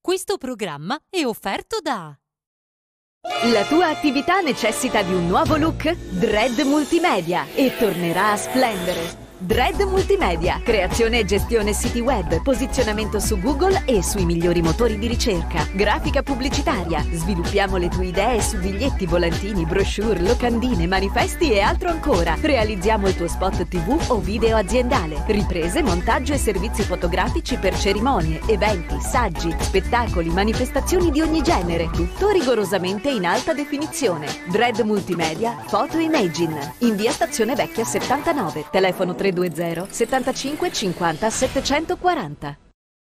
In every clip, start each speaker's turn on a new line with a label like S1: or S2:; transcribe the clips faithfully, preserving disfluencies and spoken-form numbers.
S1: Questo programma è offerto da...
S2: La tua attività necessita di un nuovo look? Dread Multimedia e tornerà a splendere. Dread Multimedia, creazione e gestione siti web, posizionamento su Google e sui migliori motori di ricerca, grafica pubblicitaria. Sviluppiamo le tue idee su biglietti, volantini, brochure, locandine, manifesti e altro ancora. Realizziamo il tuo spot tivù o video aziendale, riprese, montaggio e servizi fotografici per cerimonie, eventi, saggi, spettacoli, manifestazioni di ogni genere. Tutto rigorosamente in alta definizione. Dread Multimedia Photo Imagine, in via Stazione Vecchia settantanove, telefono tre due zero settantacinque cinquanta settecentoquaranta.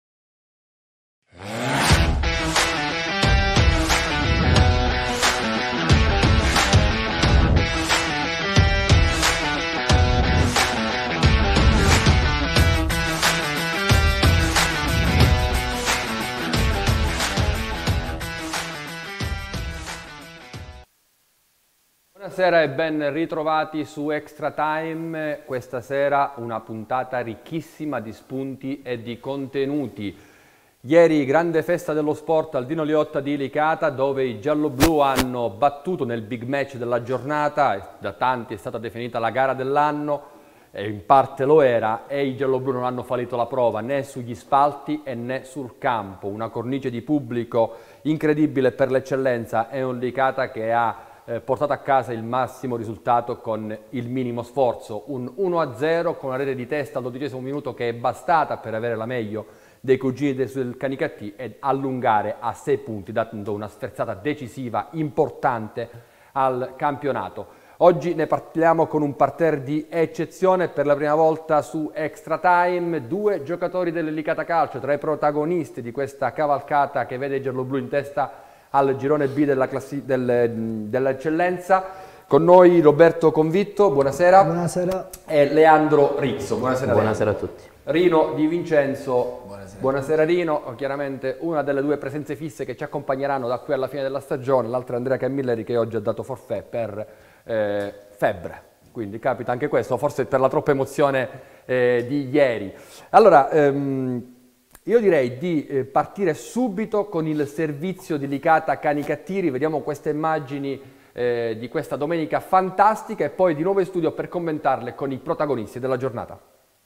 S3: Buonasera e ben ritrovati su Extra Time. Questa sera una puntata ricchissima di spunti e di contenuti. Ieri grande festa dello sport al Dino Liotta di Licata, dove i gialloblu hanno battuto nel big match della giornata, da tanti è stata definita la gara dell'anno, e in parte lo era, e i gialloblu non hanno fallito la prova né sugli spalti e né sul campo. Una cornice di pubblico incredibile per l'eccellenza, è un Licata che ha portato a casa il massimo risultato con il minimo sforzo, un uno a zero con una rete di testa al dodicesimo minuto che è bastata per avere la meglio dei cugini del Canicattì e allungare a sei punti, dando una sferzata decisiva importante al campionato. Oggi ne parliamo con un parterre di eccezione, per la prima volta su Extra Time, due giocatori del Licata Calcio tra i protagonisti di questa cavalcata che vede i gialloblu in testa al girone B della del, dell'eccellenza. Con noi Roberto Convitto, buonasera.
S4: Buonasera.
S3: E Leandro Rizzo, buonasera.
S5: Buonasera a tutti.
S3: Rino Di Vincenzo, buonasera. Buonasera Rino, chiaramente una delle due presenze fisse che ci accompagneranno da qui alla fine della stagione, l'altra Andrea Camilleri che oggi ha dato forfait per eh, febbre, quindi capita anche questo, forse per la troppa emozione eh, di ieri. Allora, ehm, io direi di eh, partire subito con il servizio di Licata Canicattiri, vediamo queste immagini eh, di questa domenica fantastica e poi di nuovo in studio per commentarle con i protagonisti della giornata.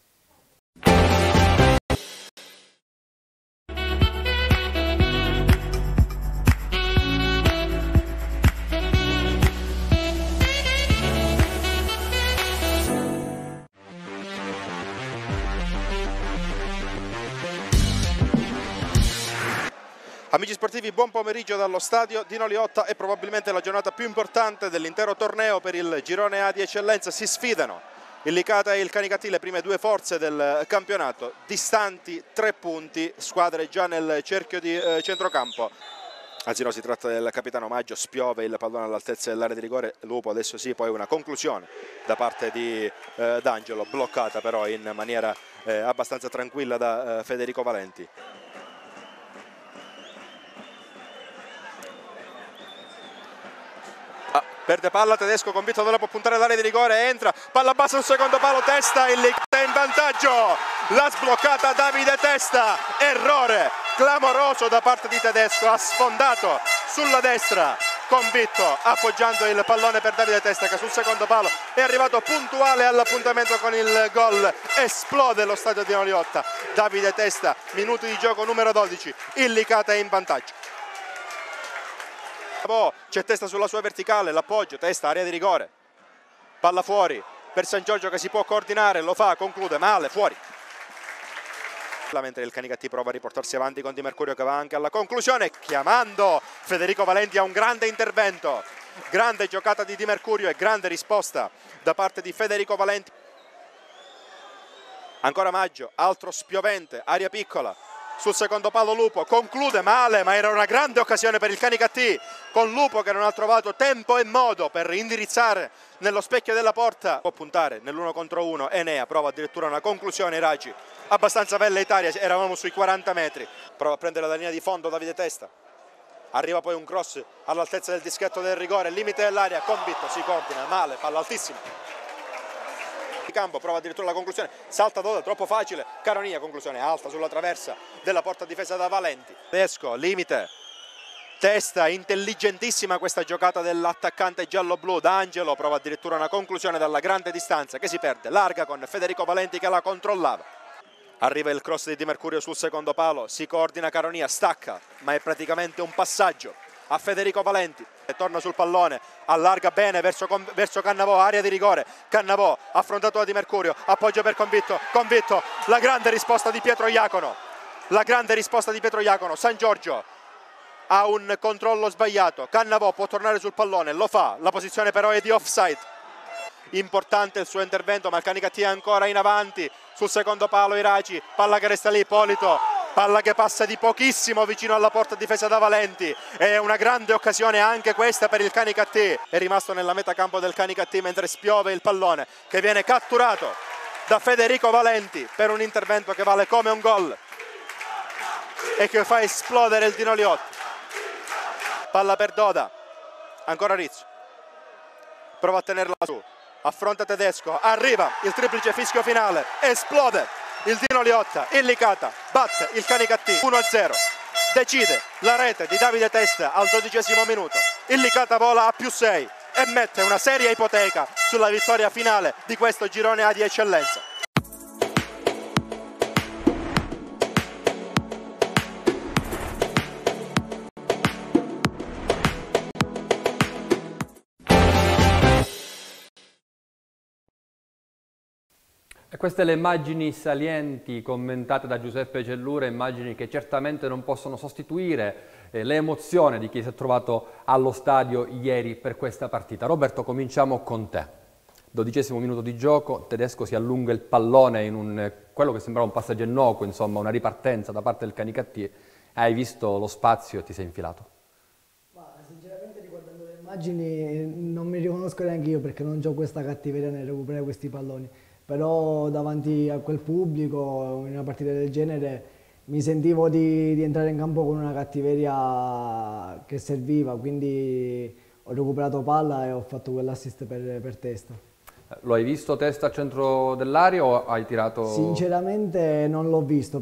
S6: Amici sportivi, buon pomeriggio dallo stadio Dino Liotta. È probabilmente la giornata più importante dell'intero torneo per il girone A di eccellenza. Si sfidano il Licata e il Canicattì, le prime due forze del campionato, distanti tre punti, squadre già nel cerchio di eh, centrocampo. Anzi no, si tratta del capitano Maggio, spiove il pallone all'altezza dell'area di rigore, Lupo adesso sì, poi una conclusione da parte di eh, D'Angelo, bloccata però in maniera eh, abbastanza tranquilla da eh, Federico Valenti. Perde palla, Tedesco convinto non la può puntare all'area di rigore, entra, palla bassa sul secondo palo, Testa, il Licata in vantaggio, l'ha sbloccata Davide Testa, errore clamoroso da parte di Tedesco, ha sfondato sulla destra, convinto, appoggiando il pallone per Davide Testa che sul secondo palo è arrivato puntuale all'appuntamento con il gol, esplode lo stadio di Dino Liotta, Davide Testa, minuti di gioco numero dodici, il Licata è in vantaggio. C'è Testa sulla sua verticale, l'appoggio, Testa, area di rigore, palla fuori per San Giorgio che si può coordinare, lo fa, conclude, male, fuori. Mentre il Canicattì prova a riportarsi avanti con Di Mercurio che va anche alla conclusione, chiamando Federico Valenti a un grande intervento, grande giocata di Di Mercurio e grande risposta da parte di Federico Valenti. Ancora Maggio, altro spiovente, aria piccola. Sul secondo palo Lupo, conclude male, ma era una grande occasione per il Canicattì, con Lupo che non ha trovato tempo e modo per indirizzare nello specchio della porta. Può puntare nell'uno contro uno, Enea prova addirittura una conclusione, Raci, abbastanza velleitaria, eravamo sui quaranta metri. Prova a prendere la linea di fondo Davide Testa, arriva poi un cross all'altezza del dischetto del rigore, limite dell'area, Convitto si coordina, male, palla altissima. campo, prova addirittura la conclusione, salta Doda, troppo facile, Caronia, conclusione alta sulla traversa della porta difesa da Valenti. Tedesco, limite, testa, intelligentissima questa giocata dell'attaccante giallo-blu. D'Angelo prova addirittura una conclusione dalla grande distanza che si perde, larga con Federico Valenti che la controllava. Arriva il cross di Di Mercurio sul secondo palo, si coordina Caronia, stacca, ma è praticamente un passaggio a Federico Valenti e torna sul pallone, allarga bene verso, verso Cannavò, area di rigore, Cannavò affrontato da Di Mercurio, appoggio per Convitto, Convitto, la grande risposta di Pietro Iacono, la grande risposta di Pietro Iacono. San Giorgio ha un controllo sbagliato, Cannavò può tornare sul pallone, lo fa, la posizione però è di offside. Importante il suo intervento, ma il Canicattì è ancora in avanti sul secondo palo. Iraci, palla che resta lì, Ippolito, palla che passa di pochissimo vicino alla porta difesa da Valenti. È una grande occasione anche questa per il Canicattì, è rimasto nella metacampo del Canicattì mentre spiove il pallone che viene catturato da Federico Valenti per un intervento che vale come un gol e che fa esplodere il Dino Liotta. Palla per Doda, ancora Rizzo, prova a tenerla su, affronta Tedesco, arriva il triplice fischio finale, esplode il Dino Liotta, il Licata batte il Canicattì uno a zero, decide la rete di Davide Testa al dodicesimo minuto, il Licata vola a più sei e mette una seria ipoteca sulla vittoria finale di questo girone A di eccellenza.
S3: E queste le immagini salienti commentate da Giuseppe Cellura, immagini che certamente non possono sostituire eh, l'emozione di chi si è trovato allo stadio ieri per questa partita. Roberto, cominciamo con te. Dodicesimo minuto di gioco, Tedesco si allunga il pallone in un, quello che sembrava un passaggio innocuo, insomma una ripartenza da parte del Canicattì. Hai visto lo spazio e ti sei infilato?
S4: Ma, sinceramente, riguardando le immagini non mi riconosco neanche io, perché non ho questa cattiveria nel recuperare questi palloni. Però davanti a quel pubblico, in una partita del genere, mi sentivo di, di entrare in campo con una cattiveria che serviva, quindi ho recuperato palla e ho fatto quell'assist per, per Testa.
S3: Lo hai visto Testa al centro dell'area o hai tirato?
S4: Sinceramente non l'ho visto,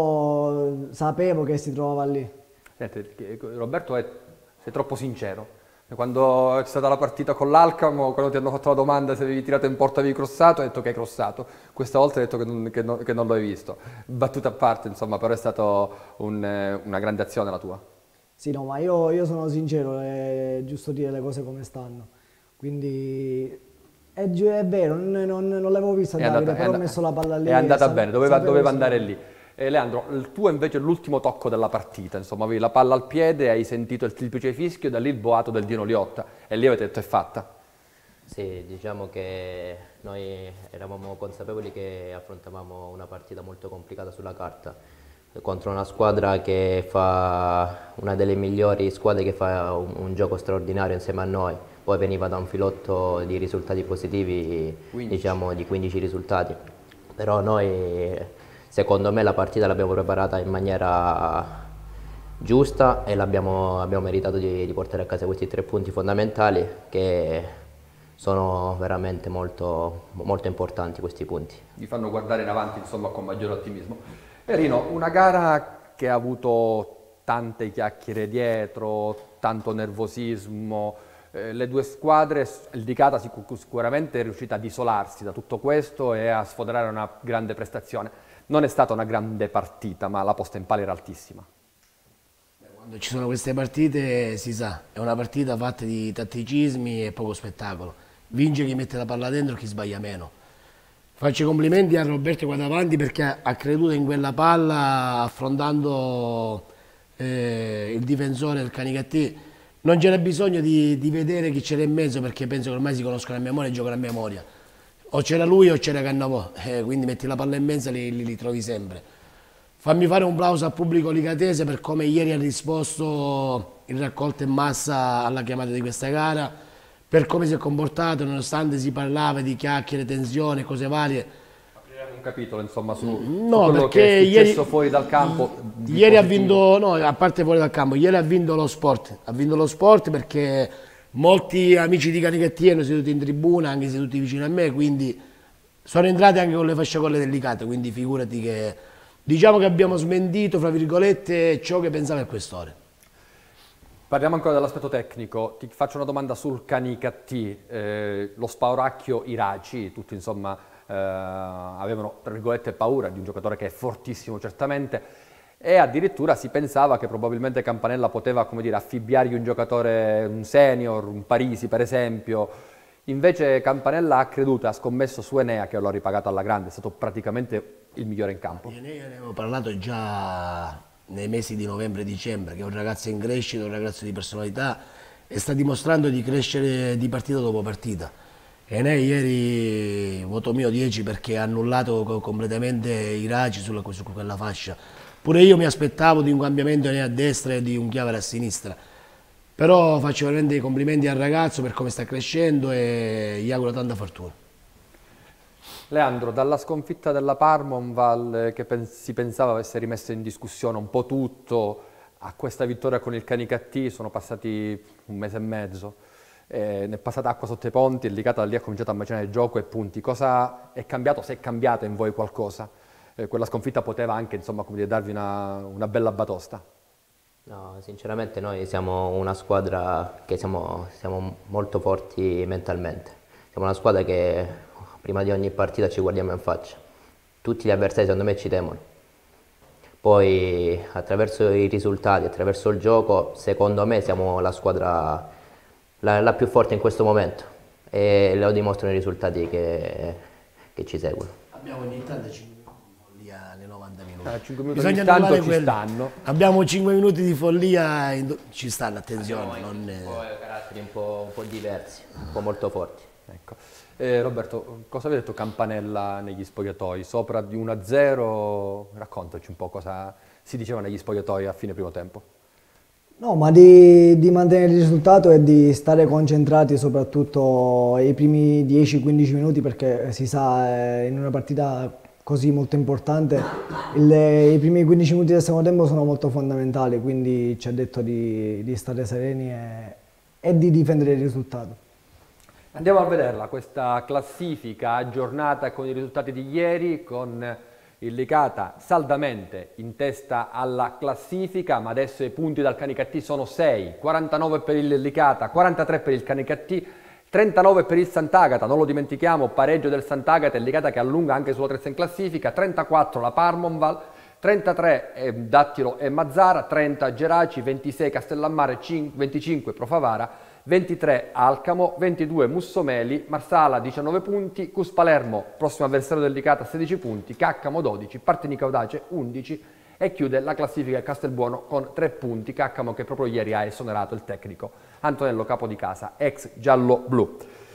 S4: però sapevo che si trovava lì.
S3: Senti, Roberto è, sei troppo sincero. Quando è stata la partita con l'Alcamo, quando ti hanno fatto la domanda se avevi tirato in porta avevi crossato, hai detto che hai crossato. Questa volta hai detto che non, che non, che non lo hai visto. Battuta a parte, insomma, però è stata un, una grande azione la tua.
S4: Sì, no, ma io, io sono sincero, è giusto dire le cose come stanno. Quindi è, è vero, non, non, non l'avevo vista Davide, andata, però ho messo la palla lì.
S3: È andata bene, doveva, doveva andare lì. Eh, Leandro, il tuo invece è l'ultimo tocco della partita, insomma, avevi la palla al piede, hai sentito il triplice fischio e da lì il boato del Dino Liotta e lì avete detto è fatta.
S5: Sì, diciamo che noi eravamo consapevoli che affrontavamo una partita molto complicata sulla carta contro una squadra che fa una delle migliori squadre, che fa un, un gioco straordinario insieme a noi. Poi veniva da un filotto di risultati positivi, quindici. Diciamo di quindici risultati, però noi secondo me la partita l'abbiamo preparata in maniera giusta e l'abbiamo abbiamo meritato di, di portare a casa questi tre punti fondamentali, che sono veramente molto, molto importanti questi punti.
S3: Vi fanno guardare in avanti, insomma, con maggiore ottimismo. E Rino, una gara che ha avuto tante chiacchiere dietro, tanto nervosismo, eh, le due squadre, il Licata sicuramente è riuscita ad isolarsi da tutto questo e a sfoderare una grande prestazione. Non è stata una grande partita, ma la posta in palio era altissima.
S7: Quando ci sono queste partite si sa, è una partita fatta di tatticismi e poco spettacolo. Vince chi mette la palla dentro e chi sbaglia meno. Faccio i complimenti a Roberto qua davanti, perché ha creduto in quella palla affrontando eh, il difensore del Canicattì. Non c'era bisogno di, di vedere chi c'era in mezzo, perché penso che ormai si conoscono a memoria e giocano a memoria. O c'era lui o c'era Cannavò, eh, quindi metti la palla in mezzo e li, li, li trovi sempre. Fammi fare un plauso al pubblico licatese per come ieri ha risposto in raccolta in massa alla chiamata di questa gara, per come si è comportato, nonostante si parlava di chiacchiere, tensione, cose varie.
S3: Apriremo un capitolo, insomma, su,
S7: no,
S3: su quello
S7: perché
S3: che è successo
S7: ieri,
S3: fuori dal campo.
S7: Ieri ha vinto, no, a parte fuori dal campo, ieri ha vinto lo sport. Ha vinto lo sport perché molti amici di Canicattì erano seduti in tribuna, anche seduti vicino a me, quindi sono entrati anche con le fasciacole delicate, quindi figurati che diciamo che abbiamo smentito, fra virgolette, ciò che pensava il questore.
S3: Parliamo ancora dell'aspetto tecnico, ti faccio una domanda sul Canicattì, eh, lo spauracchio Iraci, tutti insomma eh, avevano tra virgolette paura di un giocatore che è fortissimo certamente e addirittura si pensava che probabilmente Campanella poteva, come dire, affibbiargli un giocatore, un senior, un Parisi per esempio, invece Campanella ha creduto, ha scommesso su Enea che lo ha ripagato alla grande, è stato praticamente il migliore in campo.
S7: Di Enea ne avevo parlato già nei mesi di novembre e dicembre, che è un ragazzo in crescita, un ragazzo di personalità e sta dimostrando di crescere di partita dopo partita. Enea ieri, voto mio dieci perché ha annullato completamente Iraci sulla, su quella fascia. Pure io mi aspettavo di un cambiamento Enea a destra e di un Chiavere a sinistra. Però faccio veramente i complimenti al ragazzo per come sta crescendo e gli auguro tanta fortuna.
S3: Leandro, dalla sconfitta della Parmonval che pen si pensava avesse rimesso in discussione un po' tutto, a questa vittoria con il Canicattì sono passati un mese e mezzo, eh, ne è passata acqua sotto i ponti, il Licata da lì ha cominciato a macinare gioco e punti. Cosa è cambiato, se è cambiato in voi qualcosa? Eh, quella sconfitta poteva anche insomma, come dire, darvi una, una bella batosta?
S5: No, sinceramente noi siamo una squadra che siamo, siamo molto forti mentalmente, siamo una squadra che prima di ogni partita ci guardiamo in faccia, tutti gli avversari secondo me ci temono, poi attraverso i risultati, attraverso il gioco, secondo me siamo la squadra la, la più forte in questo momento e lo dimostrano i risultati che, che ci seguono.
S7: Abbiamo ogni tanto cinque minuti di follia nei novanta minuti.
S3: Ah, cinque minuti
S7: Bisogna
S3: ogni tanto ci
S7: quelli.
S3: stanno.
S7: Abbiamo cinque minuti di follia, in... ci stanno, attenzione.
S5: Abbiamo
S7: non...
S5: un po' caratteri un po', un po' diversi, un po' molto forti.
S3: Ecco. Eh, Roberto, cosa aveva detto Campanella negli spogliatoi? Sopra di uno a zero, raccontaci un po' cosa si diceva negli spogliatoi a fine primo tempo.
S4: No, ma di, di mantenere il risultato e di stare concentrati soprattutto i primi dieci quindici minuti perché si sa eh, in una partita così molto importante il, i primi quindici minuti del secondo tempo sono molto fondamentali, quindi ci ha detto di, di stare sereni e, e di difendere il risultato.
S3: Andiamo a vederla, questa classifica aggiornata con i risultati di ieri, con il Licata saldamente in testa alla classifica, ma adesso i punti dal Canicattì sono sei, quarantanove per il Licata, quarantatré per il Canicattì, trentanove per il Sant'Agata, non lo dimentichiamo, pareggio del Sant'Agata e il Licata che allunga anche sulla terza in classifica, trentaquattro la Parmonval, trentatré eh, Dattilo e Mazzara, trenta Geraci, ventisei Castellammare, venticinque Profavara, ventitré Alcamo, ventidue Mussomeli, Marsala diciannove punti, Cus Palermo, prossimo avversario del Licata, sedici punti, Caccamo dodici, Partinico Audace undici e chiude la classifica Castelbuono con tre punti, Caccamo che proprio ieri ha esonerato il tecnico Antonello Capodicasa, ex giallo-blu.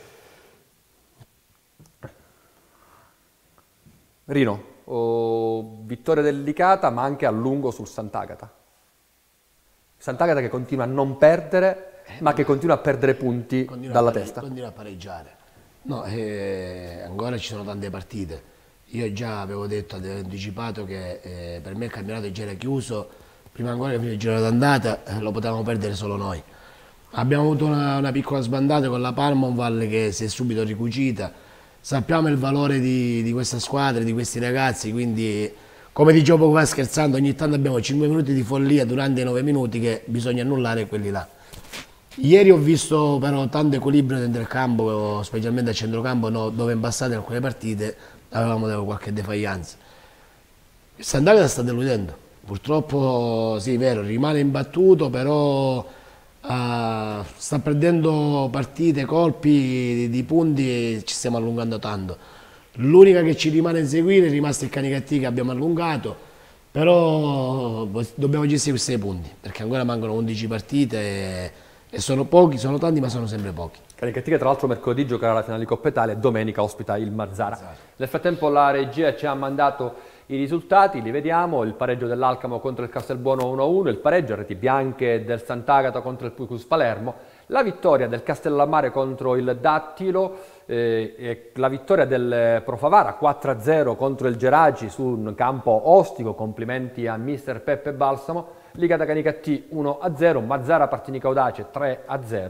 S3: Rino, oh, vittoria del Licata ma anche a lungo sul Sant'Agata. Sant'Agata che continua a non perdere ma che continua a perdere punti
S7: continua
S3: dalla
S7: a pare...
S3: testa.
S7: Continua a pareggiare. No, eh, ancora ci sono tante partite. Io già avevo detto, avevo anticipato che eh, per me il campionato già era chiuso, prima ancora che finisse il giro d'andata eh, lo potevamo perdere solo noi. Abbiamo avuto una, una piccola sbandata con la Parmonval che si è subito ricucita. Sappiamo il valore di, di questa squadra, di questi ragazzi, quindi come dicevo poco fa scherzando, ogni tanto abbiamo cinque minuti di follia durante i nove minuti che bisogna annullare quelli là. Ieri ho visto però tanto equilibrio dentro il campo, specialmente a centrocampo, no, dove in passate in alcune partite avevamo qualche defaglianza. Il Sant'Agata sta deludendo, purtroppo sì, è vero, rimane imbattuto, però uh, sta perdendo partite, colpi di, di punti e ci stiamo allungando tanto. L'unica che ci rimane a inseguire è rimasto il Canicattì che abbiamo allungato, però dobbiamo gestire questi sei punti, perché ancora mancano undici partite e, e sono pochi, sono tanti ma sono sempre pochi.
S3: Canicattì che tra l'altro mercoledì giocherà la finale di Coppa Italia e domenica ospita il Mazzara.
S7: Esatto.
S3: Nel frattempo la regia ci ha mandato i risultati, li vediamo, il pareggio dell'Alcamo contro il Castelbuono uno a uno, il pareggio a reti bianche del Sant'Agata contro il Cus Palermo, la vittoria del Castellammare contro il Dattilo, eh, e la vittoria del Profavara quattro a zero contro il Geraci su un campo ostico, complimenti a mister Peppe Balsamo, Licata Canicattì uno a zero, Mazzara Partinico Audace tre a zero,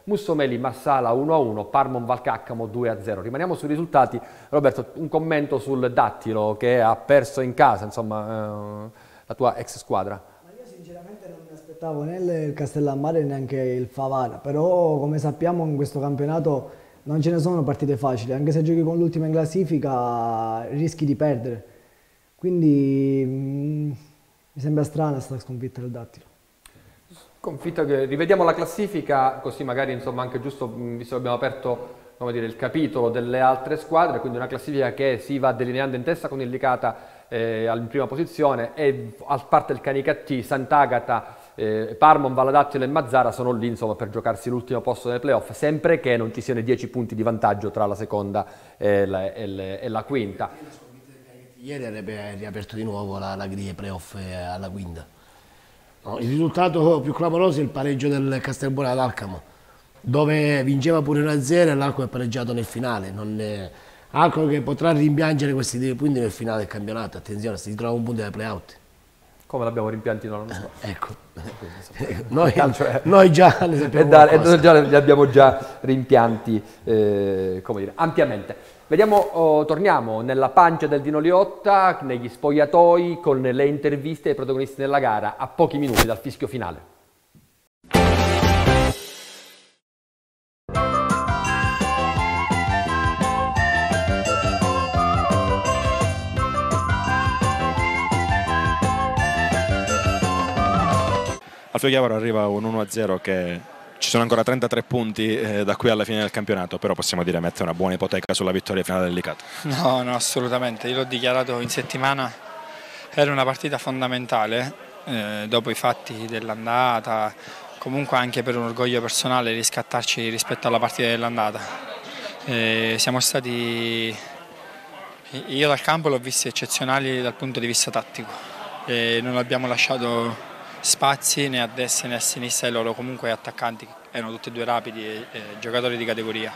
S3: Mussomeli Marsala uno a uno, Parmon Valcaccamo due a zero. Rimaniamo sui risultati. Roberto, un commento sul Dattilo che ha perso in casa, insomma, eh, la tua ex squadra.
S4: Ma io sinceramente non mi aspettavo né il Castellammare neanche il Favara, però come sappiamo in questo campionato non ce ne sono partite facili, anche se giochi con l'ultima in classifica rischi di perdere. Quindi mh, mi sembra strana questa sconfitta del Dattilo.
S3: Sconfitta che rivediamo la classifica, così magari insomma anche giusto, visto che abbiamo aperto, come dire, il capitolo delle altre squadre, quindi una classifica che si va delineando in testa con il Licata eh, in prima posizione e a parte il Canicattì, Sant'Agata, eh, Parmon, Valadattilo e Mazzara sono lì insomma per giocarsi l'ultimo posto nei playoff, sempre che non ci siano dieci punti di vantaggio tra la seconda e la, e le, e la quinta.
S7: Ieri ha riaperto di nuovo la, la griglia playoff alla quinta. No, il risultato più clamoroso è il pareggio del Castelbuono ad Alcamo, dove vinceva pure uno a zero e l'Alcamo è pareggiato nel finale. Non è... Alcamo che potrà rimpiangere questi due punti nel finale del campionato. Attenzione, si trova un punto dai play-out.
S3: Come l'abbiamo rimpianti l'anno scorso?
S7: Eh, ecco, noi, noi già ne sappiamo
S3: da, e noi già li abbiamo già rimpianti eh, come dire, ampiamente. Vediamo, oh, torniamo nella pancia del Dino Liotta, negli spogliatoi, con le interviste ai protagonisti della gara, a pochi minuti dal fischio finale.
S6: Alfio Chiavaro arriva un uno a zero che ci sono ancora trentatré punti eh, da qui alla fine del campionato, però possiamo dire mette una buona ipoteca sulla vittoria finale del Licata.
S8: No, no, assolutamente, io l'ho dichiarato in settimana, era una partita fondamentale, eh, dopo i fatti dell'andata, comunque anche per un orgoglio personale riscattarci rispetto alla partita dell'andata. Eh, siamo stati, io dal campo l'ho visti eccezionali dal punto di vista tattico, eh, non abbiamo lasciato spazi né a destra né a sinistra, e loro comunque attaccanti erano tutti e due rapidi e, e giocatori di categoria.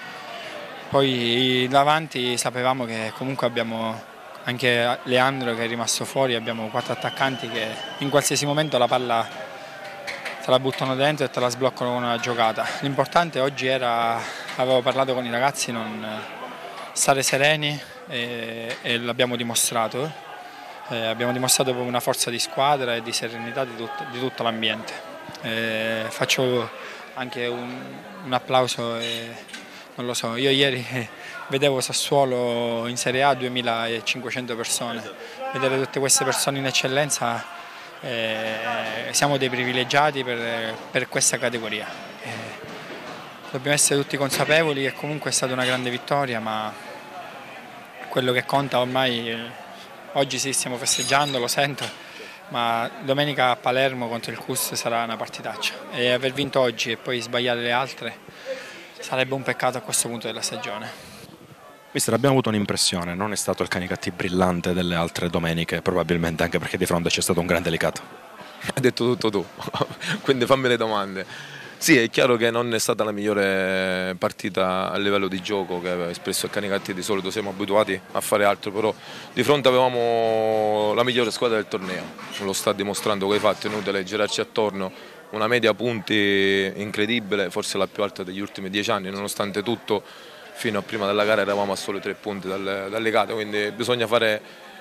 S8: Poi davanti sapevamo che comunque abbiamo anche Leandro che è rimasto fuori, abbiamo quattro attaccanti che in qualsiasi momento la palla te la buttano dentro e te la sbloccano con una giocata. L'importante oggi era, avevo parlato con i ragazzi, non stare sereni e, e l'abbiamo dimostrato. Eh, abbiamo dimostrato una forza di squadra e di serenità di, tut di tutto l'ambiente. Eh, faccio anche un, un applauso, e, non lo so, io ieri vedevo Sassuolo in Serie A duemilacinquecento persone, vedere tutte queste persone in eccellenza, eh, siamo dei privilegiati per, per questa categoria. Eh, dobbiamo essere tutti consapevoli che comunque è stata una grande vittoria, ma quello che conta ormai... Eh, oggi sì, stiamo festeggiando, lo sento, ma domenica a Palermo contro il Cus sarà una partitaccia e aver vinto oggi e poi sbagliare le altre sarebbe un peccato a questo punto della stagione.
S6: Mister, abbiamo avuto un'impressione, non è stato il Canicattì brillante delle altre domeniche, probabilmente anche perché di fronte c'è stato un grande Licata.
S9: Hai detto tutto tu, quindi fammi le domande. Sì, è chiaro che non è stata la migliore partita a livello di gioco che aveva espresso il Canicattì, di solito siamo abituati a fare altro, però di fronte avevamo la migliore squadra del torneo, lo sta dimostrando con i fatti, è inutile girarci attorno, una media punti incredibile, forse la più alta degli ultimi dieci anni, nonostante tutto fino a prima della gara eravamo a solo tre punti dal, dal Licata, quindi bisogna fare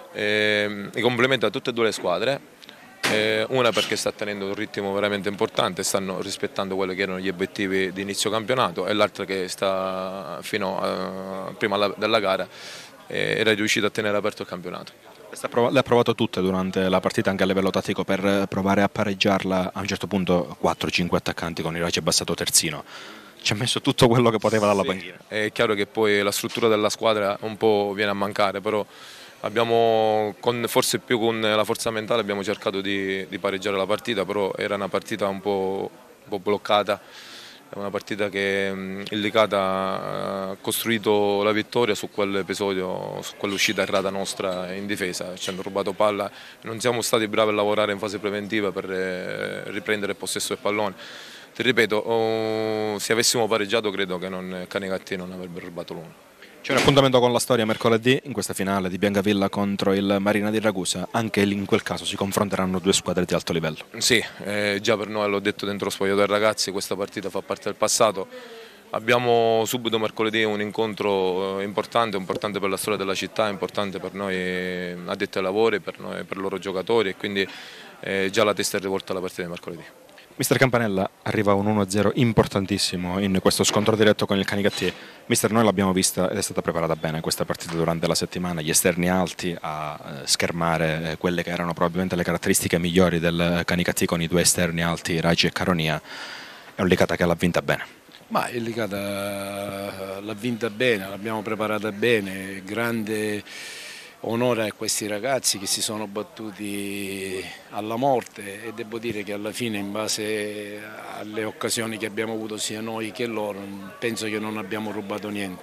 S9: eh, i complimenti a tutte e due le squadre. Eh, una perché sta tenendo un ritmo veramente importante, stanno rispettando quelli che erano gli obiettivi di inizio campionato, e l'altra che sta fino a prima la, della gara eh, era riuscita a tenere aperto il campionato.
S6: Le ha provato tutte durante la partita anche a livello tattico per provare a pareggiarla, a un certo punto quattro cinque attaccanti con Irace Bassato terzino. Ci ha messo tutto quello che poteva dalla panchina.
S9: Sì, è chiaro che poi la struttura della squadra un po' viene a mancare, però abbiamo, con, forse più con la forza mentale, abbiamo cercato di, di pareggiare la partita, però era una partita un po', un po' bloccata, è una partita che mh, il Licata ha costruito la vittoria su quell'episodio, su quell'uscita errata nostra in difesa, ci hanno rubato palla e non siamo stati bravi a lavorare in fase preventiva per eh, riprendere il possesso del pallone. Ti ripeto, oh, se avessimo pareggiato credo che non, Canicattì non avrebbe rubato l'uno.
S10: C'è un appuntamento con la storia mercoledì in questa finale di Biancavilla contro il Marina di Ragusa, anche in quel caso si confronteranno due squadre di alto livello.
S9: Sì, eh, già per noi, l'ho detto dentro lo spogliatoio ai ragazzi, questa partita fa parte del passato. Abbiamo subito mercoledì un incontro importante, importante per la storia della città, importante per noi addetti ai lavori, per, noi, per i loro giocatori e quindi eh, già la testa è rivolta alla partita di mercoledì.
S10: Mister Campanella, arriva un uno a zero importantissimo in questo scontro diretto con il Canicattì. Mister, noi l'abbiamo vista ed è stata preparata bene questa partita durante la settimana, gli esterni alti a schermare quelle che erano probabilmente le caratteristiche migliori del Canicattì con i due esterni alti, Raici e Caronia. È un Licata che l'ha vinta bene.
S7: Ma il Licata l'ha vinta bene, l'abbiamo preparata bene, grande onore a questi ragazzi che si sono battuti alla morte e devo dire che alla fine, in base alle occasioni che abbiamo avuto sia noi che loro, penso che non abbiamo rubato niente.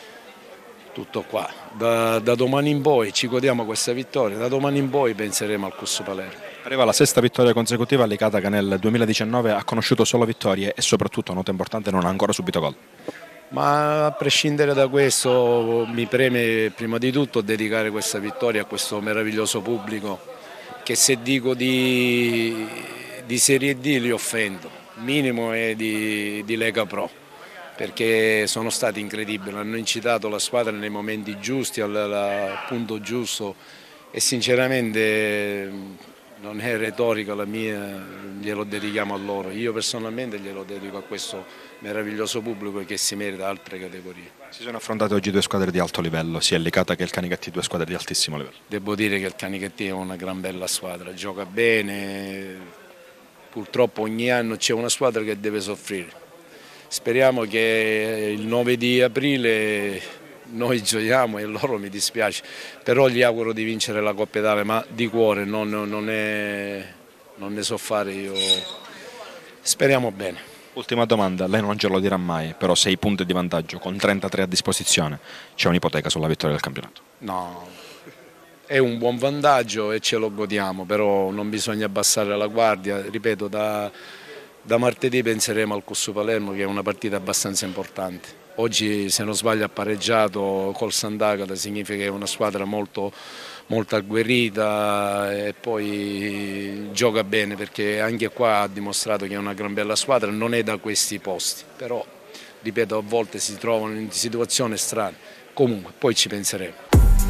S7: Tutto qua. Da, da domani in poi ci godiamo questa vittoria, da domani in poi penseremo al Cusso Palermo.
S10: Arriva la sesta vittoria consecutiva al Licata che nel duemiladiciannove ha conosciuto solo vittorie e soprattutto, nota importante, non ha ancora subito gol.
S7: Ma a prescindere da questo mi preme prima di tutto dedicare questa vittoria a questo meraviglioso pubblico che, se dico di, di Serie D, li offendo, minimo è di, di Lega Pro, perché sono stati incredibili, hanno incitato la squadra nei momenti giusti, al, al punto giusto e sinceramente non è retorica la mia, glielo dedichiamo a loro, io personalmente glielo dedico a questo meraviglioso pubblico che si merita altre categorie.
S10: Si sono affrontate oggi due squadre di alto livello, sia il Licata che il Canicattì, due squadre di altissimo livello.
S7: Devo dire che il Canicattì è una gran bella squadra, gioca bene, purtroppo ogni anno c'è una squadra che deve soffrire. Speriamo che il nove di aprile noi giochiamo e loro, mi dispiace, però gli auguro di vincere la Coppa Italia, ma di cuore, non, non, è, non ne so fare io, speriamo bene.
S10: Ultima domanda, lei non ce lo dirà mai, però sei punti di vantaggio con trentatré a disposizione, c'è un'ipoteca sulla vittoria del campionato?
S7: No, è un buon vantaggio e ce lo godiamo, però non bisogna abbassare la guardia, ripeto, da, da martedì penseremo al Cusso Palermo che è una partita abbastanza importante. Oggi, se non sbaglio, ha pareggiato col Sant'Agata, significa che è una squadra molto, molto agguerrita e poi gioca bene, perché anche qua ha dimostrato che è una gran bella squadra, non è da questi posti, però ripeto, a volte si trovano in situazioni strane, comunque poi ci penseremo.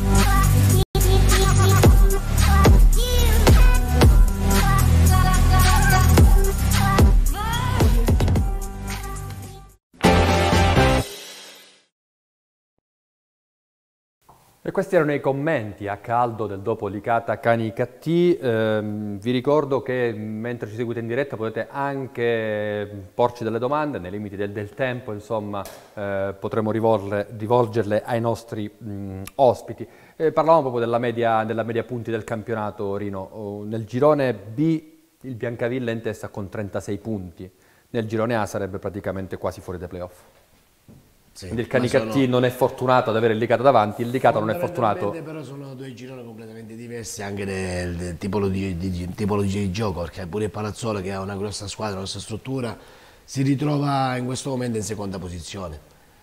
S3: E questi erano i commenti a caldo del dopo Licata Canicattì. Eh, vi ricordo che mentre ci seguite in diretta potete anche porci delle domande nei limiti del, del tempo, insomma eh, potremo rivolgerle, rivolgerle ai nostri mh, ospiti. Eh, parlavamo proprio della media, della media punti del campionato, Rino. Oh, nel girone B il Biancavilla è in testa con trentasei punti, nel girone A sarebbe praticamente quasi fuori dai playoff. Sì, quindi il Canicattì sono... non è fortunato ad avere il Licata davanti, il Licata non è fortunato.
S7: Però sono due gironi completamente diversi anche nel, nel tipologia di, di, tipologia di gioco, perché pure il Palazzolo, che ha una grossa squadra, una grossa struttura, si ritrova in questo momento in seconda posizione.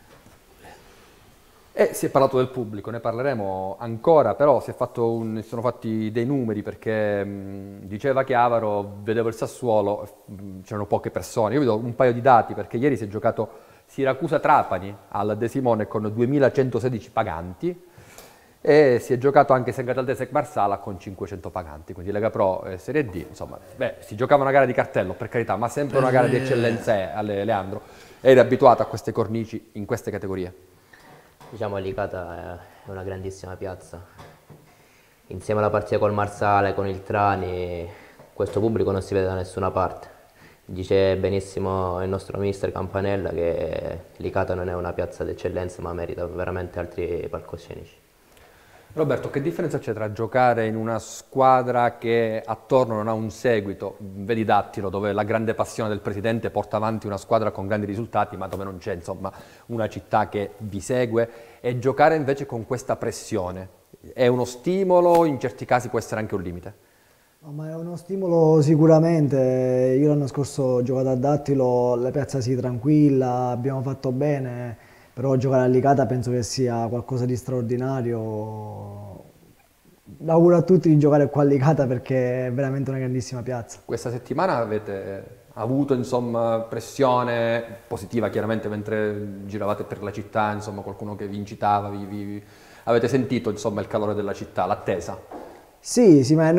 S3: E si è parlato del pubblico, ne parleremo ancora, però si, è fatto un, si sono fatti dei numeri, perché mh, diceva Chiavaro, vedevo il Sassuolo, c'erano poche persone, io vedo un paio di dati, perché ieri si è giocato Siracusa-Trapani al De Simone con duemilacentosedici paganti e si è giocato anche San Cataldese Marsala con cinquecento paganti, quindi Lega Pro e Serie D, insomma, beh, si giocava una gara di cartello, per carità, ma sempre una gara di eccellenza, eh, Leandro. Eri abituato a queste cornici in queste categorie?
S5: Diciamo che Licata è una grandissima piazza, insieme alla partita col Marsala, con il Trani, questo pubblico non si vede da nessuna parte. Dice benissimo il nostro mister Campanella che Licata non è una piazza d'eccellenza, ma merita veramente altri palcoscenici.
S3: Roberto, che differenza c'è tra giocare in una squadra che attorno non ha un seguito, vedi Dattilo, dove la grande passione del presidente porta avanti una squadra con grandi risultati, ma dove non c'è insomma una città che vi segue, e giocare invece con questa pressione? È uno stimolo, in certi casi può essere anche un limite?
S4: No, ma è uno stimolo sicuramente. Io l'anno scorso ho giocato a Dattilo, la piazza si tranquilla, abbiamo fatto bene, però giocare a Licata penso che sia qualcosa di straordinario. Auguro a tutti di giocare qua a Licata perché è veramente una grandissima piazza.
S3: Questa settimana avete avuto insomma, pressione positiva chiaramente mentre giravate per la città, insomma, qualcuno che vi incitava, vi, vi, avete sentito insomma, il calore della città, l'attesa?
S4: Sì, sì, ma è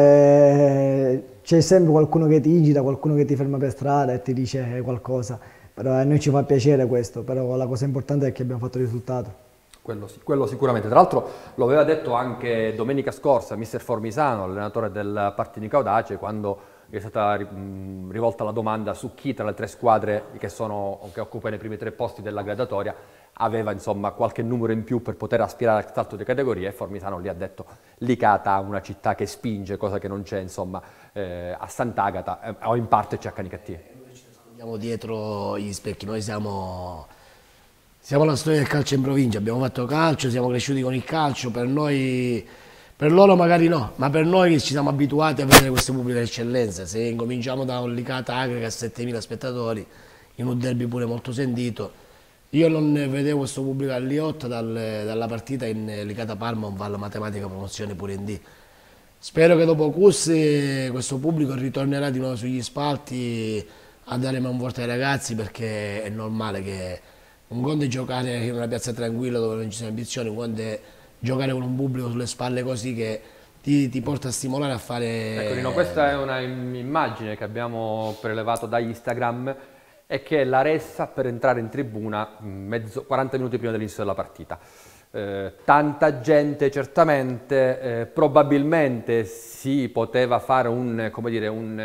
S4: normale, c'è sempre qualcuno che ti incita, qualcuno che ti ferma per strada e ti dice qualcosa, però a noi ci fa piacere questo, però la cosa importante è che abbiamo fatto il risultato.
S3: Quello, quello sicuramente, tra l'altro lo aveva detto anche domenica scorsa mister Formisano, allenatore del Partinico Audace, quando gli è stata rivolta la domanda su chi tra le tre squadre che, sono, che occupano i primi tre posti della graduatoria aveva insomma qualche numero in più per poter aspirare al salto di categoria, e Formisano lì ha detto Licata, una città che spinge, cosa che non c'è insomma eh, a Sant'Agata eh, o in parte c'è a Canicattì.
S7: Noi ci nascondiamo dietro gli specchi, noi siamo, siamo la storia del calcio in provincia, abbiamo fatto calcio, siamo cresciuti con il calcio, per noi, per loro magari no, ma per noi che ci siamo abituati a vedere queste pubbliche eccellenze, se incominciamo da un Licata Agrega a settemila spettatori, in un derby pure molto sentito. Io non vedevo questo pubblico a Liotta dal, dalla partita in Licata Parma, un Valle Matematica promozione pure in D. Spero che dopo Cus questo pubblico ritornerà di nuovo sugli spalti a dare man forte ai ragazzi, perché è normale che un conto è giocare in una piazza tranquilla dove non ci sono ambizioni, un conto è giocare con un pubblico sulle spalle così che ti, ti porta a stimolare a fare...
S3: Ecco Nino, questa è un'immagine che abbiamo prelevato da Instagram, e che è la ressa per entrare in tribuna mezzo, quaranta minuti prima dell'inizio della partita. Eh, tanta gente certamente, eh, probabilmente si poteva fare un, come dire, un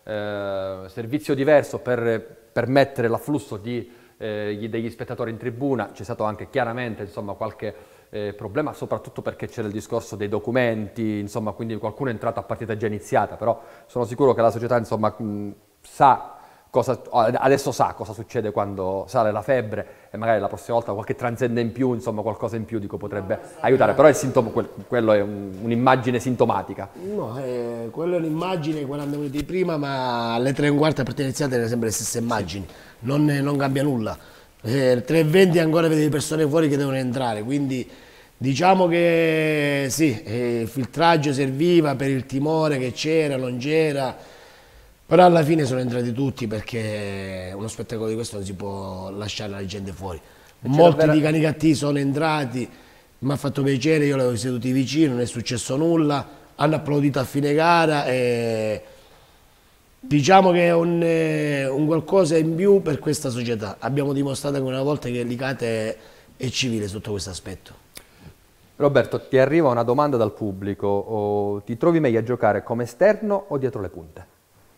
S3: eh, servizio diverso per permettere l'afflusso di, eh, degli spettatori in tribuna. C'è stato anche chiaramente insomma, qualche eh, problema, soprattutto perché c'era il discorso dei documenti, insomma, quindi qualcuno è entrato a partita già iniziata, però sono sicuro che la società insomma, mh, sa Cosa, adesso sa cosa succede quando sale la febbre, e magari la prossima volta qualche transenne in più, insomma qualcosa in più dico, potrebbe aiutare, però è sintomo, quello è un'immagine sintomatica.
S7: No, eh, quello è un'immagine, quella andiamo di prima, ma alle tre e un quarto appena iniziate erano sempre le stesse immagini, non, non cambia nulla. Eh, tre e venti ancora vedi persone fuori che devono entrare, quindi diciamo che sì, eh, il filtraggio serviva per il timore che c'era, non c'era. Però alla fine sono entrati tutti, perché uno spettacolo di questo non si può lasciare la gente fuori. Molti vera... di Canicattì sono entrati, mi ha fatto piacere, io li avevo seduti vicino, non è successo nulla, hanno applaudito a fine gara e diciamo che è un, un qualcosa in più per questa società. Abbiamo dimostrato ancora una volta che Licata è, è civile sotto questo aspetto.
S3: Roberto, ti arriva una domanda dal pubblico, o ti trovi meglio a giocare come esterno o dietro le punte?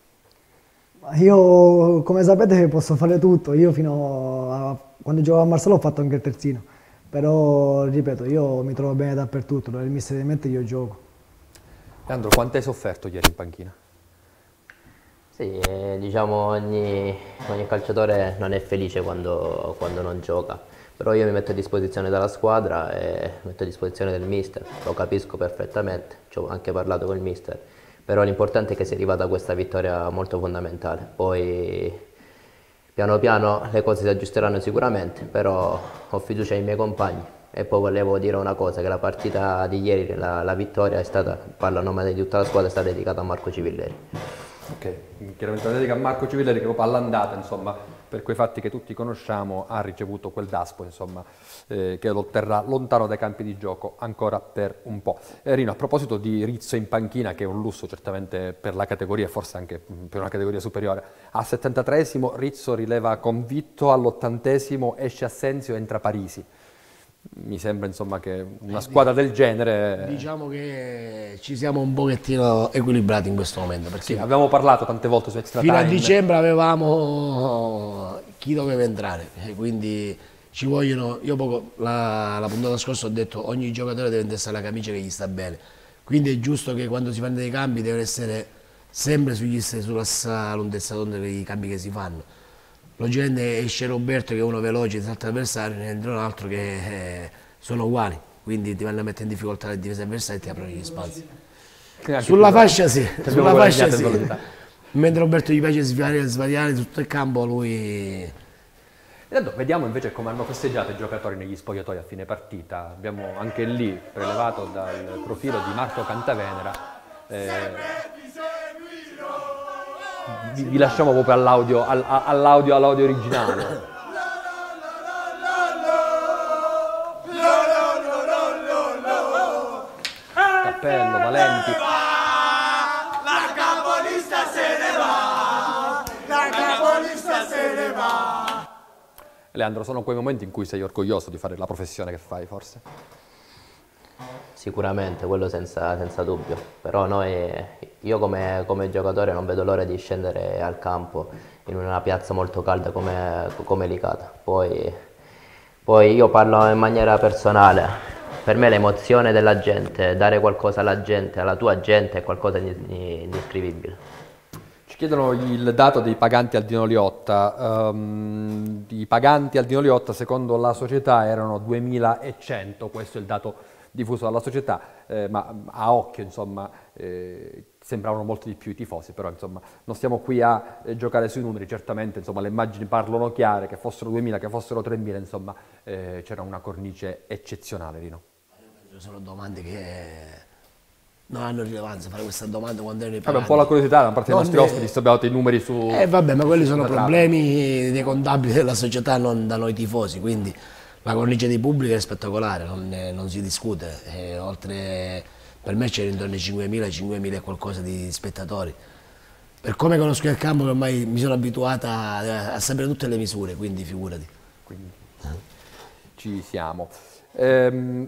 S4: Io, come sapete, posso fare tutto. Io fino a quando giocavo a Marsala ho fatto anche il terzino, però ripeto, io mi trovo bene dappertutto, dove il mister mi mette io gioco.
S3: Leandro, quanto hai sofferto ieri in panchina?
S5: Sì, eh, diciamo ogni, ogni calciatore non è felice quando, quando non gioca, però io mi metto a disposizione della squadra e mi metto a disposizione del mister, lo capisco perfettamente, ci ho anche parlato con il mister. Però l'importante è che sia arrivata questa vittoria molto fondamentale, poi piano piano le cose si aggiusteranno sicuramente, però ho fiducia nei miei compagni. E poi volevo dire una cosa, che la partita di ieri, la, la vittoria è stata, parlo a nome di tutta la squadra, è stata dedicata a Marco Civilleri.
S3: Ok, chiaramente la dedica a Marco Civilleri, che proprio all'andata, insomma, per quei fatti che tutti conosciamo, ha ricevuto quel daspo, insomma, eh, che lo terrà lontano dai campi di gioco ancora per un po'. Eh, Rino, a proposito di Rizzo in panchina, che è un lusso certamente per la categoria, forse anche per una categoria superiore, al settantatreesimo Rizzo rileva convitto, all'ottantesimo esce Assenzio e entra Parisi. Mi sembra insomma che una squadra del genere...
S7: Diciamo che ci siamo un pochettino equilibrati in questo momento. Perché
S3: sì, abbiamo parlato tante volte su Extra
S7: Time.
S3: Fino
S7: a dicembre avevamo chi doveva entrare, quindi ci vogliono... Io poco, la, la puntata scorsa ho detto ogni giocatore deve indossare la camicia che gli sta bene. Quindi è giusto che quando si fanno dei cambi devono essere sempre sugli, sulla stessa lunghezza d'onda dei cambi che si fanno. Logicamente esce Roberto che è uno veloce, salta l'avversario, ne entra un altro che eh, sono uguali, quindi ti vanno a mettere in difficoltà le difese avversarie e ti aprono gli spazi. Sulla fascia sì, sulla fascia sì. Mentre Roberto gli piace svariare, svariare tutto il campo, lui...
S3: Intanto vediamo invece come hanno festeggiato i giocatori negli spogliatoi a fine partita. Abbiamo anche lì prelevato dal profilo di Marco Cantavenera. Eh, vi, vi lasciamo proprio all'audio all, all'audio all'audio originale. Cappello, Valenti.
S11: La capolista se ne va, la capolista se ne va.
S3: Leandro, sono quei momenti in cui sei orgoglioso di fare la professione che fai, forse?
S5: Sicuramente, quello senza, senza dubbio, però noi, io come, come giocatore non vedo l'ora di scendere al campo in una piazza molto calda come, come Licata. Poi, poi io parlo in maniera personale, per me l'emozione della gente, dare qualcosa alla gente, alla tua gente, è qualcosa di, di indescrivibile.
S3: Ci chiedono il dato dei paganti al Dino Liotta. Um, I paganti al Dino Liotta secondo la società erano duemilacento, questo è il dato diffuso dalla società, eh, ma a occhio insomma eh, sembravano molto di più i tifosi, però insomma non stiamo qui a eh, giocare sui numeri, certamente insomma le immagini parlano chiare, che fossero duemila, che fossero tremila, insomma eh, c'era una cornice eccezionale, Rino.
S7: Sono domande che non hanno rilevanza, fare questa domanda quando erano i
S3: paganti. Vabbè, un po' la curiosità da parte dei nostri ospiti, se abbiamo dei numeri su...
S7: Eh vabbè, ma quelli sono problemi dei contabili della società, non da noi tifosi, quindi la cornice di pubblico è spettacolare, non, non si discute. E oltre, per me c'era intorno ai cinquemila, cinquemila e qualcosa di spettatori. Per come conosco il campo, ormai mi sono abituata a, a sapere tutte le misure, quindi figurati.
S3: Quindi, ci siamo. Ehm,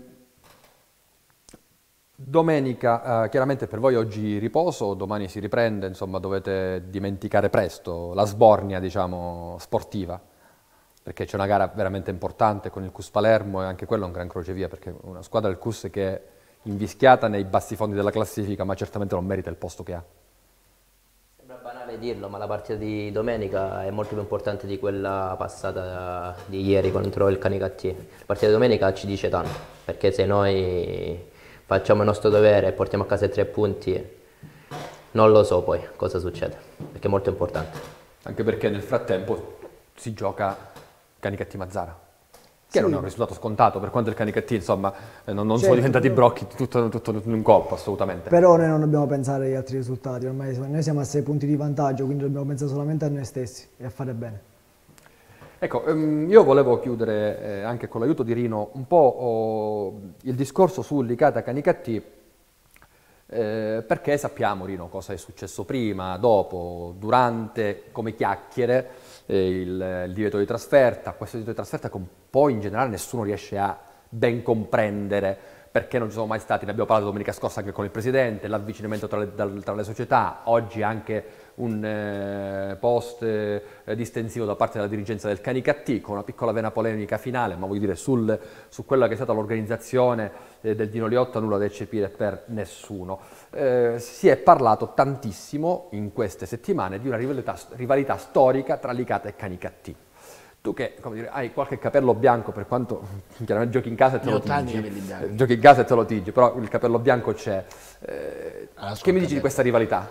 S3: Domenica, eh, chiaramente per voi oggi riposo, domani si riprende, insomma dovete dimenticare presto la sbornia, diciamo, sportiva, perché c'è una gara veramente importante con il C U S Palermo e anche quello è un gran crocevia, perché una squadra del C U S che è invischiata nei bassi fondi della classifica, ma certamente non merita il posto che ha.
S5: Sembra banale dirlo, ma la partita di domenica è molto più importante di quella passata di ieri contro il Canicattì. La partita di domenica ci dice tanto, perché se noi facciamo il nostro dovere e portiamo a casa i tre punti, non lo so poi cosa succede, perché è molto importante.
S3: Anche perché nel frattempo si gioca Canicattì Mazzara, che sì, non è un risultato scontato, per quanto il Canicattì, insomma, non, non certo, sono diventati però... brocchi tutto, tutto in un colpo, assolutamente.
S4: Però noi non dobbiamo pensare agli altri risultati, ormai noi siamo a sei punti di vantaggio, quindi dobbiamo pensare solamente a noi stessi e a fare bene.
S3: Ecco, ehm, io volevo chiudere eh, anche con l'aiuto di Rino un po' oh, il discorso su Licata Canicattì, eh, perché sappiamo, Rino, cosa è successo prima, dopo, durante, come chiacchiere, eh, il, il divieto di trasferta, questo divieto di trasferta che un po' in generale nessuno riesce a ben comprendere, perché non ci sono mai stati, ne abbiamo parlato domenica scorsa anche con il Presidente, l'avvicinamento tra le, tra le società, oggi anche un eh, post eh, distensivo da parte della dirigenza del Canicattì, con una piccola vena polemica finale, ma voglio dire sul, su quella che è stata l'organizzazione eh, del Dino Liotta nulla da eccepire per nessuno. Eh, si è parlato tantissimo in queste settimane di una rivalità, rivalità storica tra Licata e Canicattì. Tu che, come dire, hai qualche capello bianco, per quanto chiaramente giochi in casa e te lo tigi, giochi in casa e te lo tigi, però il capello bianco c'è. Eh, che mi dici di questa rivalità?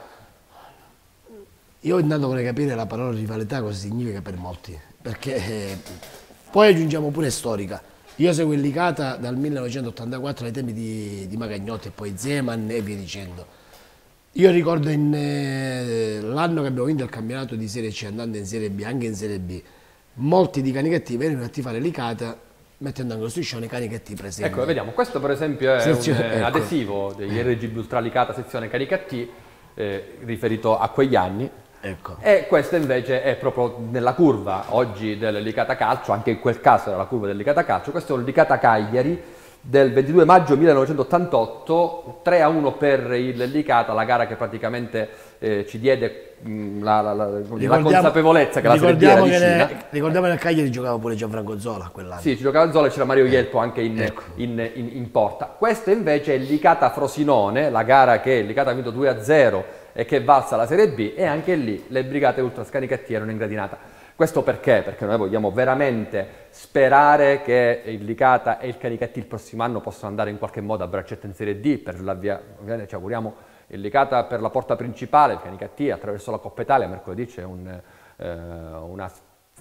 S7: Io intanto vorrei capire la parola rivalità cosa significa per molti, perché eh, poi aggiungiamo pure storica. Io seguo il Licata dal millenovecentottantaquattro ai tempi di, di Magagnotti e poi Zeman e via dicendo. Io ricordo eh, l'anno che abbiamo vinto il campionato di Serie C andando in Serie B, anche in Serie B, molti di Canicattì venivano a tifare Licata mettendo anche lo striscione Canicattì presente.
S3: Ecco, vediamo, questo per esempio è sezione, un ecco. adesivo degli R G B Ultra Licata sezione Canicattì, eh, riferito a quegli anni.
S7: Ecco.
S3: E questo invece è proprio nella curva oggi del Licata Calcio, anche in quel caso era la curva del Licata Calcio, questo è un Licata Cagliari del ventidue maggio millenovecentottantotto, tre a uno per il Licata, la gara che praticamente eh, ci diede mh, la, la, la, la consapevolezza che la Serie B era vicina.
S7: Ne, ricordiamo che nel Cagliari giocava pure Gianfranco Zola quell'anno.
S3: Sì, ci giocava Zola e c'era Mario Ielpo anche in, ecco. in, in, in porta. Questo invece è il Licata Frosinone, la gara che il Licata ha vinto due a zero e che è valsa la Serie B, e anche lì le brigate Ultras Canicattì erano in gradinata. Questo perché? Perché noi vogliamo veramente sperare che il Licata e il Canicattì il prossimo anno possano andare in qualche modo a braccetto in Serie D, per la via, ci auguriamo il Licata per la porta principale, il Canicattì attraverso la Coppa Italia, mercoledì c'è un, eh, una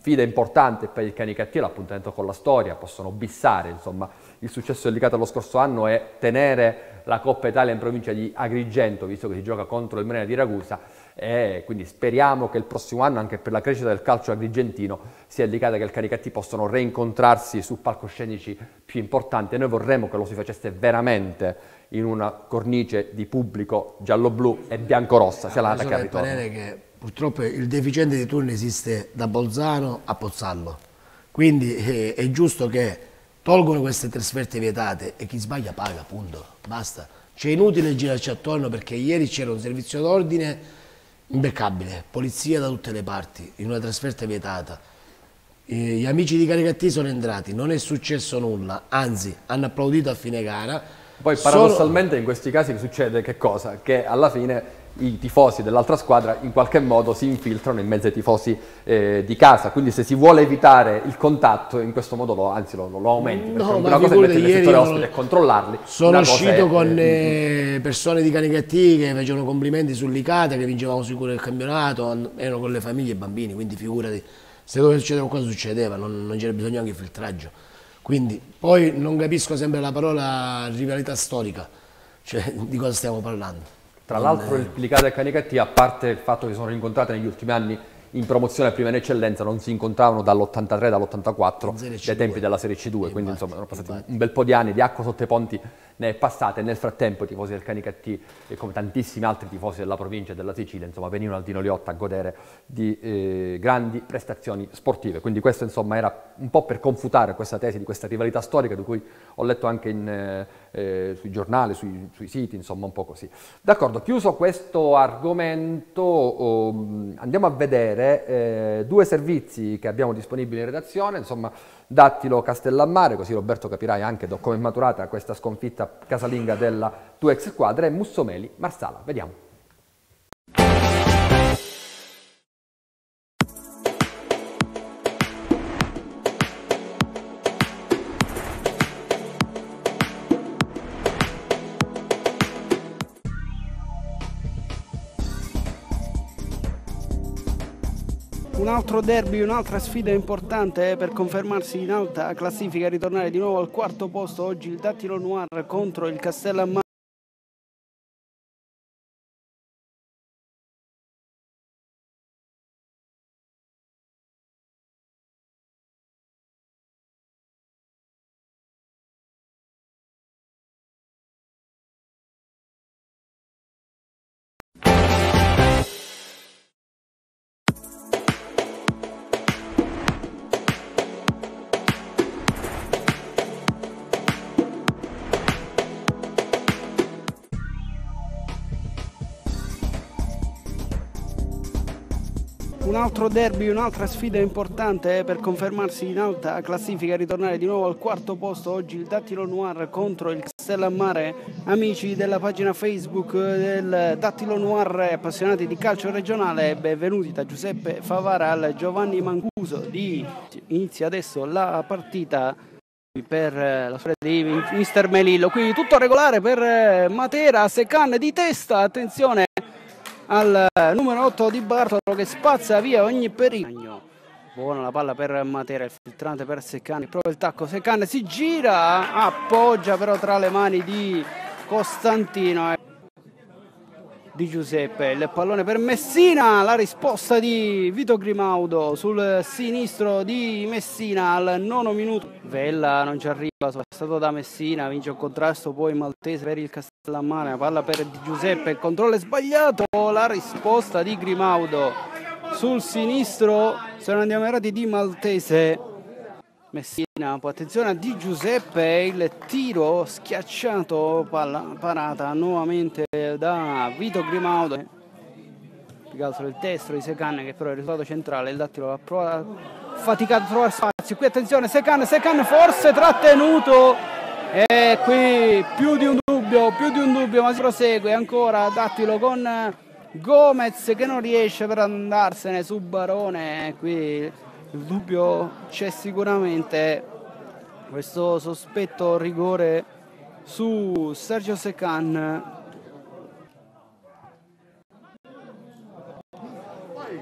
S3: sfida importante per il Canicattì, l'appuntamento con la storia, possono bissare insomma, il successo del Licata lo scorso anno e tenere la Coppa Italia in provincia di Agrigento, visto che si gioca contro il Mrena di Ragusa, e quindi speriamo che il prossimo anno, anche per la crescita del calcio agrigentino, sia il Licata che il Canicattì possano reincontrarsi su palcoscenici più importanti, e noi vorremmo che lo si facesse veramente in una cornice di pubblico giallo-blu e bianco-rossa, sia l'andata che al ritorno.
S7: Il parere che purtroppo il deficiente di turno esiste da Bolzano a Pozzallo, quindi eh, è giusto che tolgono queste trasferte vietate e chi sbaglia paga, punto, basta. C'è inutile girarci attorno, perché ieri c'era un servizio d'ordine impeccabile, polizia da tutte le parti, in una trasferta vietata. Gli amici di Canicattì sono entrati, non è successo nulla, anzi hanno applaudito a fine gara.
S3: Poi paradossalmente sono... in questi casi succede che cosa? Che alla fine i tifosi dell'altra squadra in qualche modo si infiltrano in mezzo ai tifosi eh, di casa, quindi se si vuole evitare il contatto in questo modo lo, anzi lo, lo aumenti, perché
S7: no,
S3: una cosa è mettere nel settore ospite e controllarli.
S7: Sono uscito
S3: è,
S7: con
S3: eh,
S7: persone di Canicattì che facevano complimenti sul Licata, che vincevamo sicuro il campionato, erano con le famiglie e i bambini, quindi figurati, se doveva succedere qualcosa succedeva, non, non c'era bisogno anche di filtraggio. Quindi poi non capisco sempre la parola rivalità storica, cioè di cosa stiamo parlando.
S3: Tra l'altro il Licata e Canicattì, a parte il fatto che si sono rincontrate negli ultimi anni in promozione prima in eccellenza, non si incontravano dall'ottantatré, dall'ottantaquattro, dai tempi della Serie C due, quindi insomma sono passati infatti. un bel po' di anni, di acqua sotto i ponti ne è passata, e nel frattempo i tifosi del Canicattì, e come tantissimi altri tifosi della provincia e della Sicilia, insomma venivano al Dino Liotta a godere di eh, grandi prestazioni sportive, quindi questo insomma era un po' per confutare questa tesi di questa rivalità storica, di cui ho letto anche in, eh, eh, sui giornali, sui, sui siti, insomma un po' così. D'accordo, chiuso questo argomento, oh, andiamo a vedere Eh, due servizi che abbiamo disponibili in redazione, insomma Dattilo Castellammare, così Roberto capirai anche come è maturata questa sconfitta casalinga della tua ex squadra, e Mussomeli Marsala. Vediamo.
S12: Un altro derby, un'altra sfida importante per confermarsi in alta classifica e ritornare di nuovo al quarto posto. Oggi il Dattilo Noir contro il Castellammare. Un altro derby, un'altra sfida importante per confermarsi in alta classifica e ritornare di nuovo al quarto posto. Oggi il Dattilo Noir contro il Castellammare. Amici della pagina Facebook del Dattilo Noir, appassionati di calcio regionale, benvenuti da Giuseppe Favara al Giovanni Mancuso. Di... Inizia adesso la partita per la storia di mister Melillo, quindi tutto regolare per Matera. Secan di testa, attenzione al numero otto di Bartolo che spazza via ogni pericolo. Buona la palla per Matera, il filtrante per Secan, prova il tacco, Secan si gira, appoggia però tra le mani di Costantino e di Giuseppe, il pallone per Messina, la risposta di Vito Grimaudo sul sinistro di Messina al nono minuto. Vella non ci arriva, è stato da Messina, vince un contrasto poi Maltese per il Castellammare, la palla per Di Giuseppe, il controllo è sbagliato, la risposta di Grimaudo sul sinistro, se non andiamo errati di Maltese. Messina, poi attenzione a Di Giuseppe, il tiro schiacciato, palla parata nuovamente da Vito Grimaudo, più che altro il destro di Secan che però è il risultato centrale. Il Dattilo ha provato, faticato a trovare spazio, qui attenzione Secan, Secan forse trattenuto, e qui più di un dubbio, più di un dubbio, ma si prosegue ancora Dattilo con Gomez che non riesce per andarsene su Barone. Qui il dubbio c'è sicuramente, questo sospetto rigore su Sergio Secan.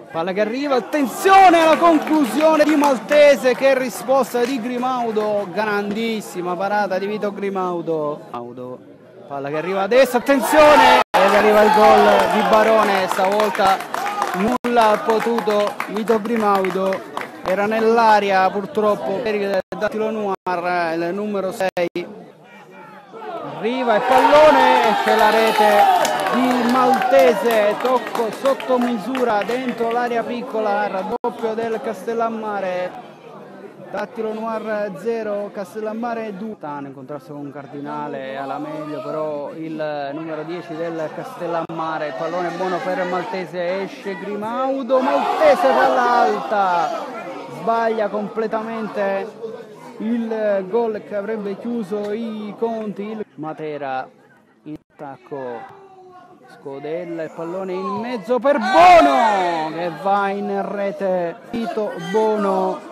S12: Palla che arriva, attenzione alla conclusione di Maltese, che risposta di Grimaudo, grandissima parata di Vito Grimaudo. Palla che arriva adesso, attenzione, ed arriva il gol di Barone, stavolta nulla ha potuto Vito Grimaudo, era nell'aria purtroppo del Dattilo Noir, il numero sei. Arriva il pallone e c'è la rete di Maltese, tocco sotto misura dentro l'area piccola, raddoppio del Castellammare. Dattilo Noir zero, Castellammare due. Stanno in contrasto con Cardinale alla meglio, però il numero dieci del Castellammare, il pallone è buono per Maltese, esce Grimaudo, Maltese palla alta, sbaglia completamente il gol che avrebbe chiuso i conti. Il Matera in attacco, Scodella, il pallone in mezzo per Bono che va in rete. Vito Bono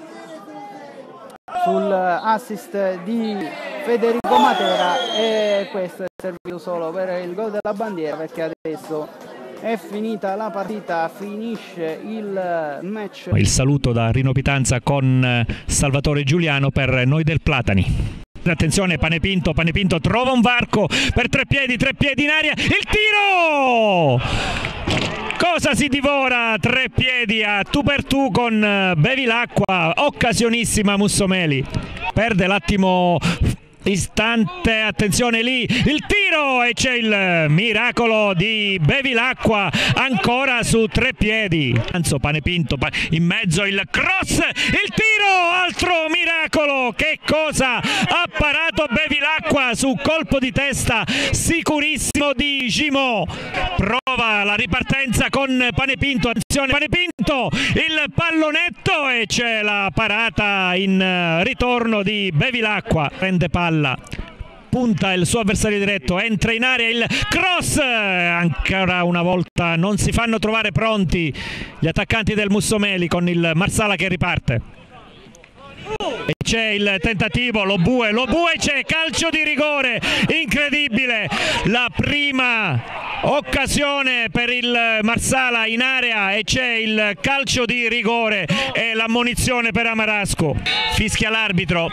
S12: sul assist di Federico Matera, e questo è servito solo per il gol della bandiera, perché adesso è finita la partita, finisce il match.
S13: Il saluto da Rino Pitanza con Salvatore Giuliano per Noi del Platani. Attenzione, Panepinto, Panepinto trova un varco per tre piedi, tre piedi in aria, il tiro! Cosa si divora? Tre piedi a tu per tu con Bevilacqua, occasionissima Mussomeli, perde l'attimo istante, attenzione lì, il tiro, e c'è il miracolo di Bevilacqua ancora su tre piedi. Anzo Panepinto in mezzo, il cross, il tiro, altro miracolo. Che cosa ha parato Bevilacqua su colpo di testa sicurissimo di Gimò. Prova la ripartenza con Panepinto, attenzione Panepinto, il pallonetto, e c'è la parata in ritorno di Bevilacqua. Prende palla, punta il suo avversario diretto, entra in area, il cross, ancora una volta non si fanno trovare pronti gli attaccanti del Mussomeli con il Marsala che riparte. E c'è il tentativo, lo bue, lo bue, c'è calcio di rigore, incredibile, la prima occasione per il Marsala in area e c'è il calcio di rigore e l'ammonizione per Amarasco. Fischia l'arbitro.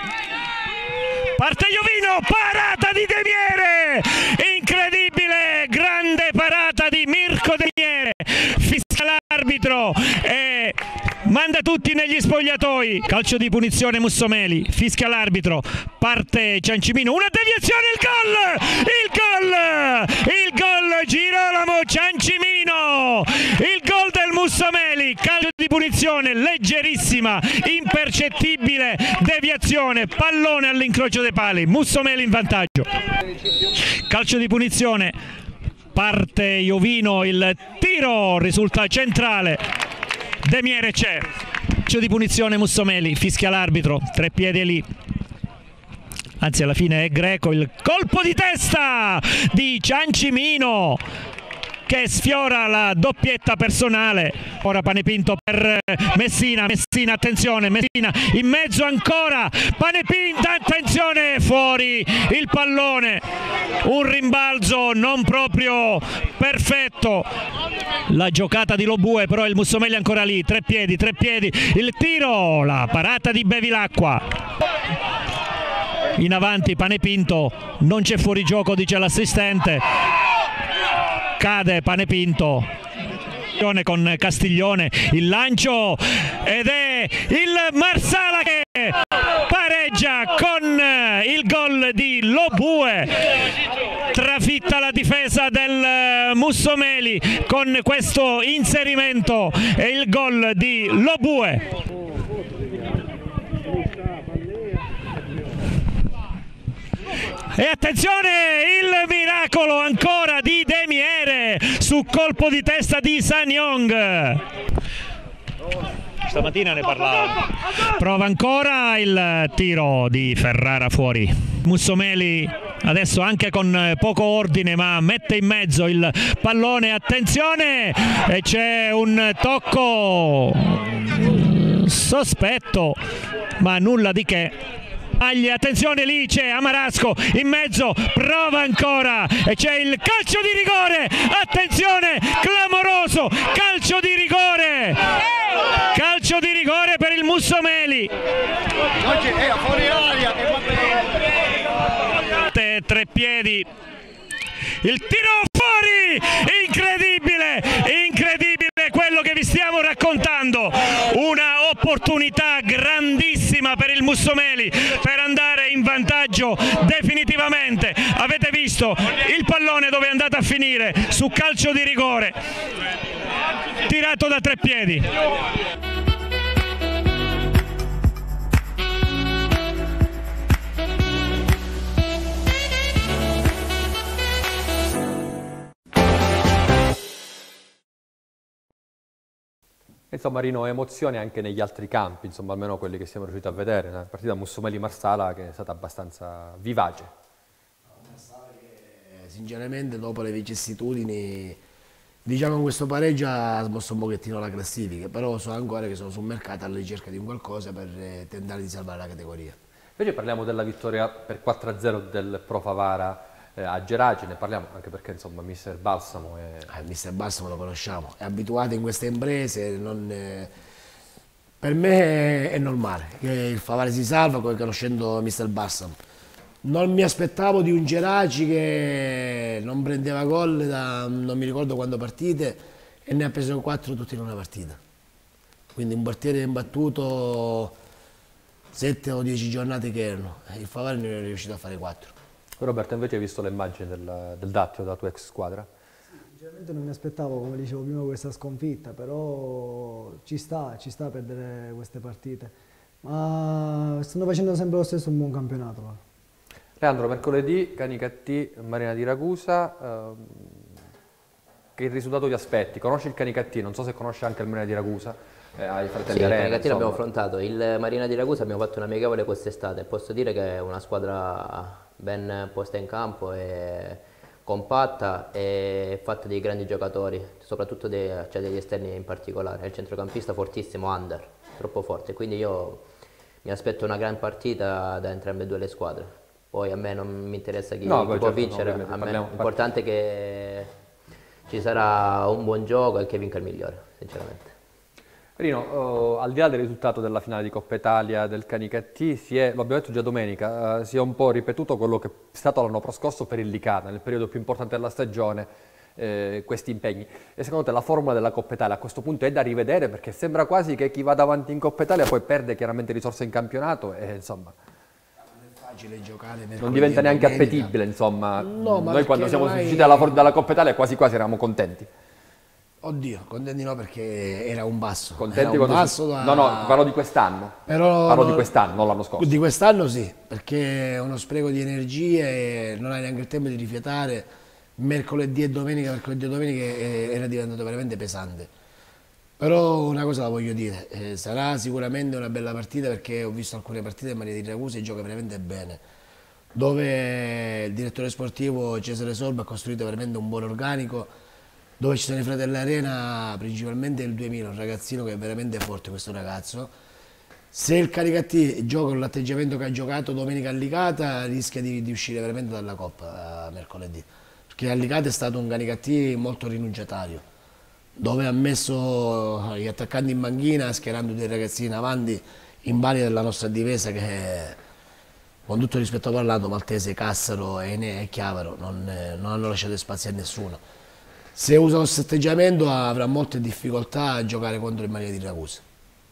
S13: Parte Iovino, parata di Demiere, incredibile, grande parata di Mirko Demiere, fischia l'arbitro e manda tutti negli spogliatoi. Calcio di punizione Mussomeli, fischia l'arbitro, parte Ciancimino, una deviazione, il gol, il gol, il gol, Girolamo Ciancimino, il gol del Mussomeli, calcio di punizione, leggerissima, impercettibile deviazione, pallone all'incrocio dei pali, Mussomeli in vantaggio. Calcio di punizione, parte Iovino, il tiro risulta centrale, Demiere c'è. Calcio di punizione Mussomeli, fischia l'arbitro, tre piedi lì. Anzi alla fine è Greco, il colpo di testa di Ciancimino che sfiora la doppietta personale. Ora Panepinto per Messina, Messina, attenzione, Messina in mezzo ancora, Panepinto, attenzione, fuori il pallone, un rimbalzo non proprio perfetto, la giocata di Lobue, però il Mussomeli ancora lì, tre piedi, tre piedi, il tiro, la parata di Bevilacqua. In avanti Panepinto, non c'è fuorigioco, dice l'assistente. Cade Panepinto con Castiglione, il lancio ed è il Marsala che pareggia con il gol di Lobue. Trafitta la difesa del Mussomeli con questo inserimento e il gol di Lobue. E attenzione, il miracolo ancora di Demiere su colpo di testa di Sanyong. Stamattina ne parlavo. Prova ancora il tiro di Ferrara fuori. Mussomeli adesso anche con poco ordine ma mette in mezzo il pallone, attenzione, e c'è un tocco sospetto ma nulla di che. maglie, attenzione, lì c'è Amarasco in mezzo, prova ancora e c'è il calcio di rigore, attenzione, clamoroso, calcio di rigore, calcio di rigore per il Mussomeli. Tre piedi, il tiro fuori, incredibile, incredibile quello che vi stiamo raccontando, una opportunità grandissima per il Mussomeli per andare in vantaggio definitivamente. Avete visto il pallone dove è andato a finire, su calcio di rigore, tirato da tre piedi.
S3: Insomma, Rino, emozioni anche negli altri campi, insomma, almeno quelli che siamo riusciti a vedere. La partita Mussomeli-Marsala che è stata abbastanza vivace.
S7: Marsala che sinceramente dopo le vicissitudini, diciamo in questo pareggio ha smosso un pochettino la classifica, però so ancora che sono sul mercato alla ricerca di un qualcosa per tentare di salvare la categoria.
S3: Invece parliamo della vittoria per quattro a zero del Pro Favara eh, a Geraci, ne parliamo anche perché insomma mister Balsamo è...
S7: Eh, mister Balsamo lo conosciamo, è abituato in queste imprese, non, eh, per me è, è normale che il Favara si salva conoscendo mister Balsamo. Non mi aspettavo di un Geraci che non prendeva gol da non mi ricordo quando partite e ne ha preso quattro tutti in una partita. Quindi un portiere imbattuto sette o dieci giornate che erano, il Favara ne è riuscito a fare quattro.
S3: Roberto, invece hai visto le immagini del, del Dattilo, della tua ex squadra?
S4: Sinceramente non mi aspettavo, come dicevo prima, questa sconfitta, però ci sta, ci sta a perdere queste partite. Ma stanno facendo sempre lo stesso un buon campionato. Va.
S3: Leandro, mercoledì Canicattì, Marina di Ragusa, ehm, che risultato ti aspetti? Conosci il Canicattì, non so se conosci anche il Marina di Ragusa, eh, ai fratelli
S5: sì,
S3: Arena.
S5: Il Canicattì l'abbiamo affrontato, il Marina di Ragusa abbiamo fatto un'amichevole quest'estate, posso dire che è una squadra ben posta in campo e compatta e fatta di grandi giocatori, soprattutto dei, cioè degli esterni in particolare. È il centrocampista fortissimo, under, troppo forte, quindi io mi aspetto una gran partita da entrambe e due le squadre. Poi a me non mi interessa chi,
S3: no,
S5: chi può
S3: certo,
S5: vincere,
S3: no,
S5: a me l'importante è che ci sarà un buon gioco e che vinca il migliore, sinceramente.
S3: Rino, oh, al di là del risultato della finale di Coppa Italia del Canicattì, si è, lo abbiamo detto già domenica, eh, si è un po' ripetuto quello che è stato l'anno proscorso per il Licata, nel periodo più importante della stagione, eh, questi impegni. E secondo te la formula della Coppa Italia a questo punto è da rivedere, perché sembra quasi che chi va davanti in Coppa Italia poi perde chiaramente risorse in campionato e insomma...
S7: Facile giocare,
S3: non diventa neanche appetibile, insomma.
S7: No,
S3: noi quando siamo
S7: ormai...
S3: usciti dalla, dalla Coppa Italia quasi quasi eravamo contenti.
S7: Oddio, contenti no perché era un basso.
S3: Contenti
S7: era un
S3: basso
S7: da...
S3: No, no, parlo di quest'anno. Parlo no, di quest'anno, non l'anno scorso.
S7: Di quest'anno sì, perché è uno spreco di energie, non hai neanche il tempo di rifiatare. Mercoledì e domenica, mercoledì e domenica era diventato veramente pesante. Però una cosa la voglio dire, eh, sarà sicuramente una bella partita perché ho visto alcune partite in Maria di Ragusa e gioca veramente bene, dove il direttore sportivo Cesare Sorba ha costruito veramente un buon organico, dove ci sono i fratelli Arena, principalmente il duemila, un ragazzino che è veramente forte questo ragazzo. Se il Canicattì gioca con l'atteggiamento che ha giocato domenica a Licata rischia di, di uscire veramente dalla Coppa eh, mercoledì, perché a Licata è stato un Canicattì molto rinunciatario, dove ha messo gli attaccanti in banchina schierando dei ragazzini in avanti in bali della nostra difesa che, con tutto il rispetto parlando, Maltese, Cassaro, Ene e Chiavaro non, non hanno lasciato spazio a nessuno. Se usa questo atteggiamento avrà molte difficoltà a giocare contro il Maria di Ragusa.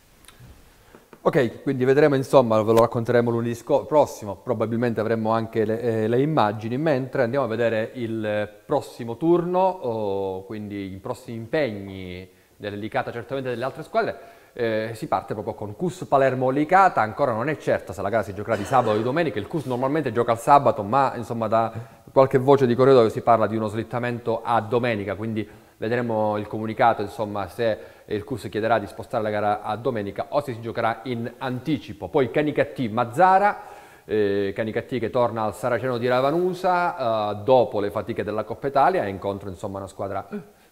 S3: Ok, quindi vedremo, insomma, ve lo racconteremo lunedì prossimo, probabilmente avremo anche le, eh, le immagini, mentre andiamo a vedere il prossimo turno, oh, quindi i prossimi impegni dell'Licata, certamente delle altre squadre. Eh, si parte proprio con C U S Palermo-Licata, ancora non è certa se la gara si giocherà di sabato o di domenica. Il C U S normalmente gioca il sabato, ma insomma da qualche voce di corridoio si parla di uno slittamento a domenica, quindi vedremo il comunicato, insomma, se il C U S chiederà di spostare la gara a domenica o se si giocherà in anticipo. Poi Canicattì-Mazzara, eh, Canicattì che torna al Saraceno di Ravanusa eh, dopo le fatiche della Coppa Italia e incontra insomma una squadra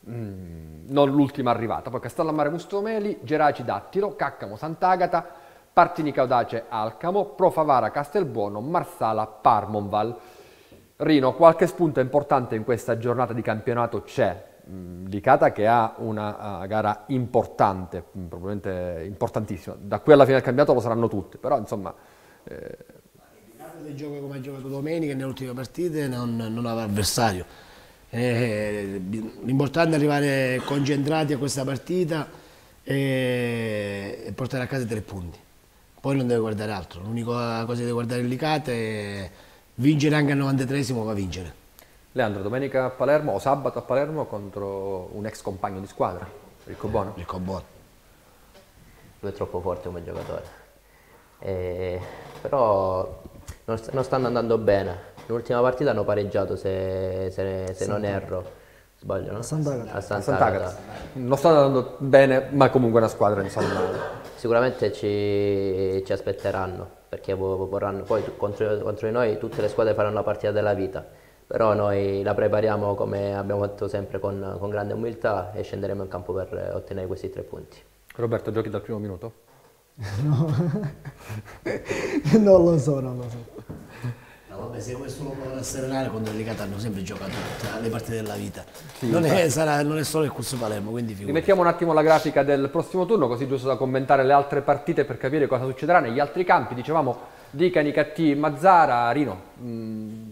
S3: mm, non l'ultima arrivata. Poi Castellammare Mussomeli, Geraci Dattilo, Caccamo Sant'Agata, Partinico Audace Alcamo, Pro Favara Castelbuono, Marsala Parmonval. Rino, qualche spunto importante in questa giornata di campionato c'è. Licata che ha una uh, gara importante, probabilmente importantissima. Da qui alla fine del campionato lo saranno tutte, però insomma... Eh...
S7: Licata del gioco come ha giocato domenica nelle ultime partite non, non aveva avversario. Eh, l'importante è arrivare concentrati a questa partita e, e portare a casa tre punti. Poi non deve guardare altro, l'unica cosa che deve guardare il Licata è vincere anche al novantatreesimo, ma vincere.
S3: Leandro, domenica a Palermo o sabato a Palermo contro un ex compagno di squadra, Riccobono.
S7: Riccobono.
S5: Lui è troppo forte come giocatore, e, però non, st non stanno andando bene. L'ultima partita hanno pareggiato, se, se, se non erro, sbaglio, no?
S4: A Sant'Agata.
S5: A Sant'Agata.
S3: Non stanno andando bene, ma comunque è una squadra, insomma.
S5: Sicuramente ci, ci aspetteranno, perché vorranno, poi contro, contro di noi tutte le squadre faranno la partita della vita. Però noi la prepariamo come abbiamo fatto sempre con, con grande umiltà e scenderemo in campo per ottenere questi tre punti.
S3: Roberto, giochi dal primo minuto?
S4: No, non lo so, non lo so.
S7: No, vabbè, se questo lo può serenare, contro il Licata hanno sempre giocato le partite della vita.
S3: Sì,
S7: non, è, sarà, non è solo il Curso Palermo, quindi figurati.
S3: Rimettiamo un attimo la grafica del prossimo turno, così giusto da commentare le altre partite per capire cosa succederà negli altri campi. Dicevamo di Canicattì Mazzara, Rino. Mh,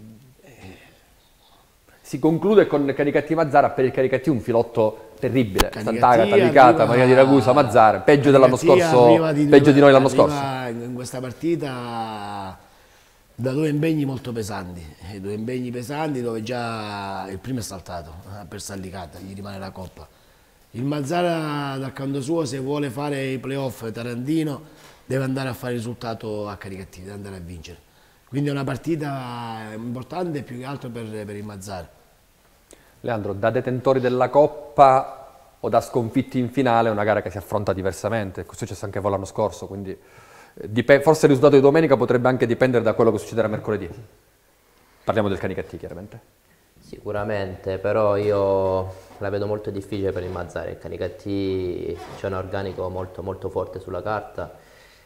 S3: Si conclude con Canicattì Mazzara, per il Canicattì un filotto terribile. Sant'Agata, Licata, Marina di Ragusa, Mazzara, peggio dell'anno scorso, di peggio di noi l'anno scorso.
S7: In questa partita da due impegni molto pesanti, due impegni pesanti dove già il primo è saltato, ha perso a Licata, gli rimane la coppa. Il Mazzara dal canto suo, se vuole fare i playoff tarantino, deve andare a fare il risultato a Canicattì, deve andare a vincere. Quindi è una partita importante più che altro per, per il Mazzara.
S3: Leandro, da detentori della Coppa o da sconfitti in finale è una gara che si affronta diversamente, è successo anche l'anno scorso, quindi eh, forse il risultato di domenica potrebbe anche dipendere da quello che succederà mercoledì. Parliamo del Canicattì chiaramente.
S5: Sicuramente, però io la vedo molto difficile per il Mazzara. Il Canicattì c'è un organico molto, molto forte sulla carta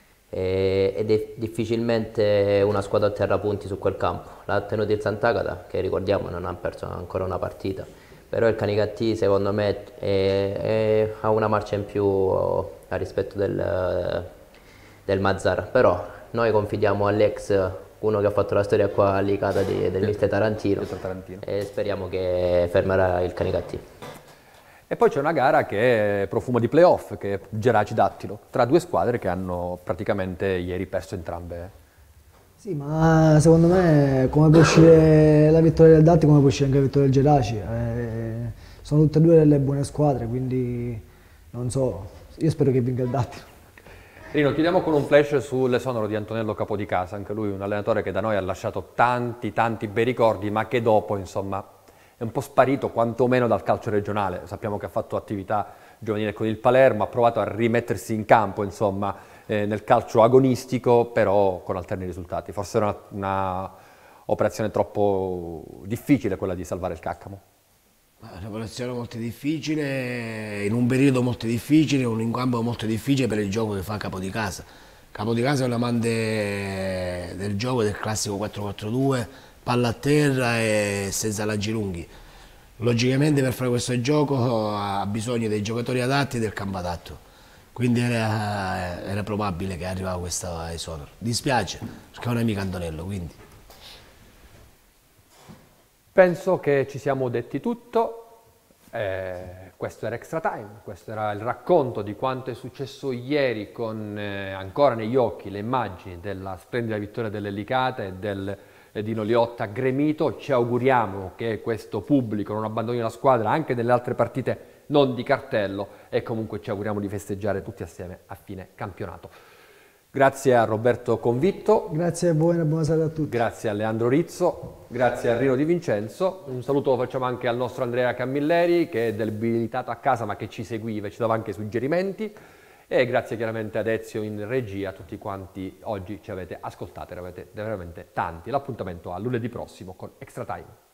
S5: ed è difficilmente una squadra a terra punti su quel campo. L'ha tenuto il Sant'Agata, che ricordiamo non ha perso ancora una partita, però il Canicattì secondo me è, è, ha una marcia in più a rispetto del, del Mazzara, però noi confidiamo all'ex, uno che ha fatto la storia qua a Licata di, del mister Tarantino, Tarantino, e speriamo che fermerà il Canicattì.
S3: E poi c'è una gara che è profumo di playoff, che è Geraci Dattilo, tra due squadre che hanno praticamente ieri perso entrambe.
S4: Sì, ma secondo me come può uscire la vittoria del Dattilo, come può uscire anche la vittoria del Geraci. Eh, sono tutte e due delle buone squadre, quindi non so, io spero che vinca il Dattilo.
S3: Rino, chiudiamo con un flash sull'esonero di Antonello Capodicasa, anche lui un allenatore che da noi ha lasciato tanti tanti bei ricordi, ma che dopo insomma è un po' sparito quantomeno dal calcio regionale. Sappiamo che ha fatto attività giovanile con il Palermo, ha provato a rimettersi in campo insomma eh, nel calcio agonistico, però con alterni risultati. Forse era una, una operazione troppo difficile quella di salvare il Caccamo.
S7: Un'operazione molto difficile, in un periodo molto difficile, un incampo molto difficile per il gioco che fa Capodicasa. Capodicasa è un amante del gioco del classico quattro quattro due, palla a terra e senza lanci lunghi. Logicamente per fare questo gioco ha bisogno dei giocatori adatti e del campo adatto, quindi era, era probabile che arrivava questo esonero. Dispiace perché non è mica Antonello, quindi.
S3: Penso che ci siamo detti tutto. Eh, questo era Extra Time, questo era il racconto di quanto è successo ieri, con eh, ancora negli occhi le immagini della splendida vittoria delle Licata e del Dino Liotta gremito. Ci auguriamo che questo pubblico non abbandoni la squadra anche nelle altre partite non di cartello, e comunque ci auguriamo di festeggiare tutti assieme a fine campionato. Grazie a Roberto Convitto.
S4: Grazie a voi e buona serata a tutti.
S3: Grazie a Leandro Rizzo, grazie a Rino Di Vincenzo. Un saluto lo facciamo anche al nostro Andrea Camilleri, che è debilitato a casa ma che ci seguiva e ci dava anche suggerimenti. E grazie chiaramente ad Ezio in regia, a tutti quanti oggi ci avete ascoltato, eravate veramente tanti. L'appuntamento a lunedì prossimo con Extra Time.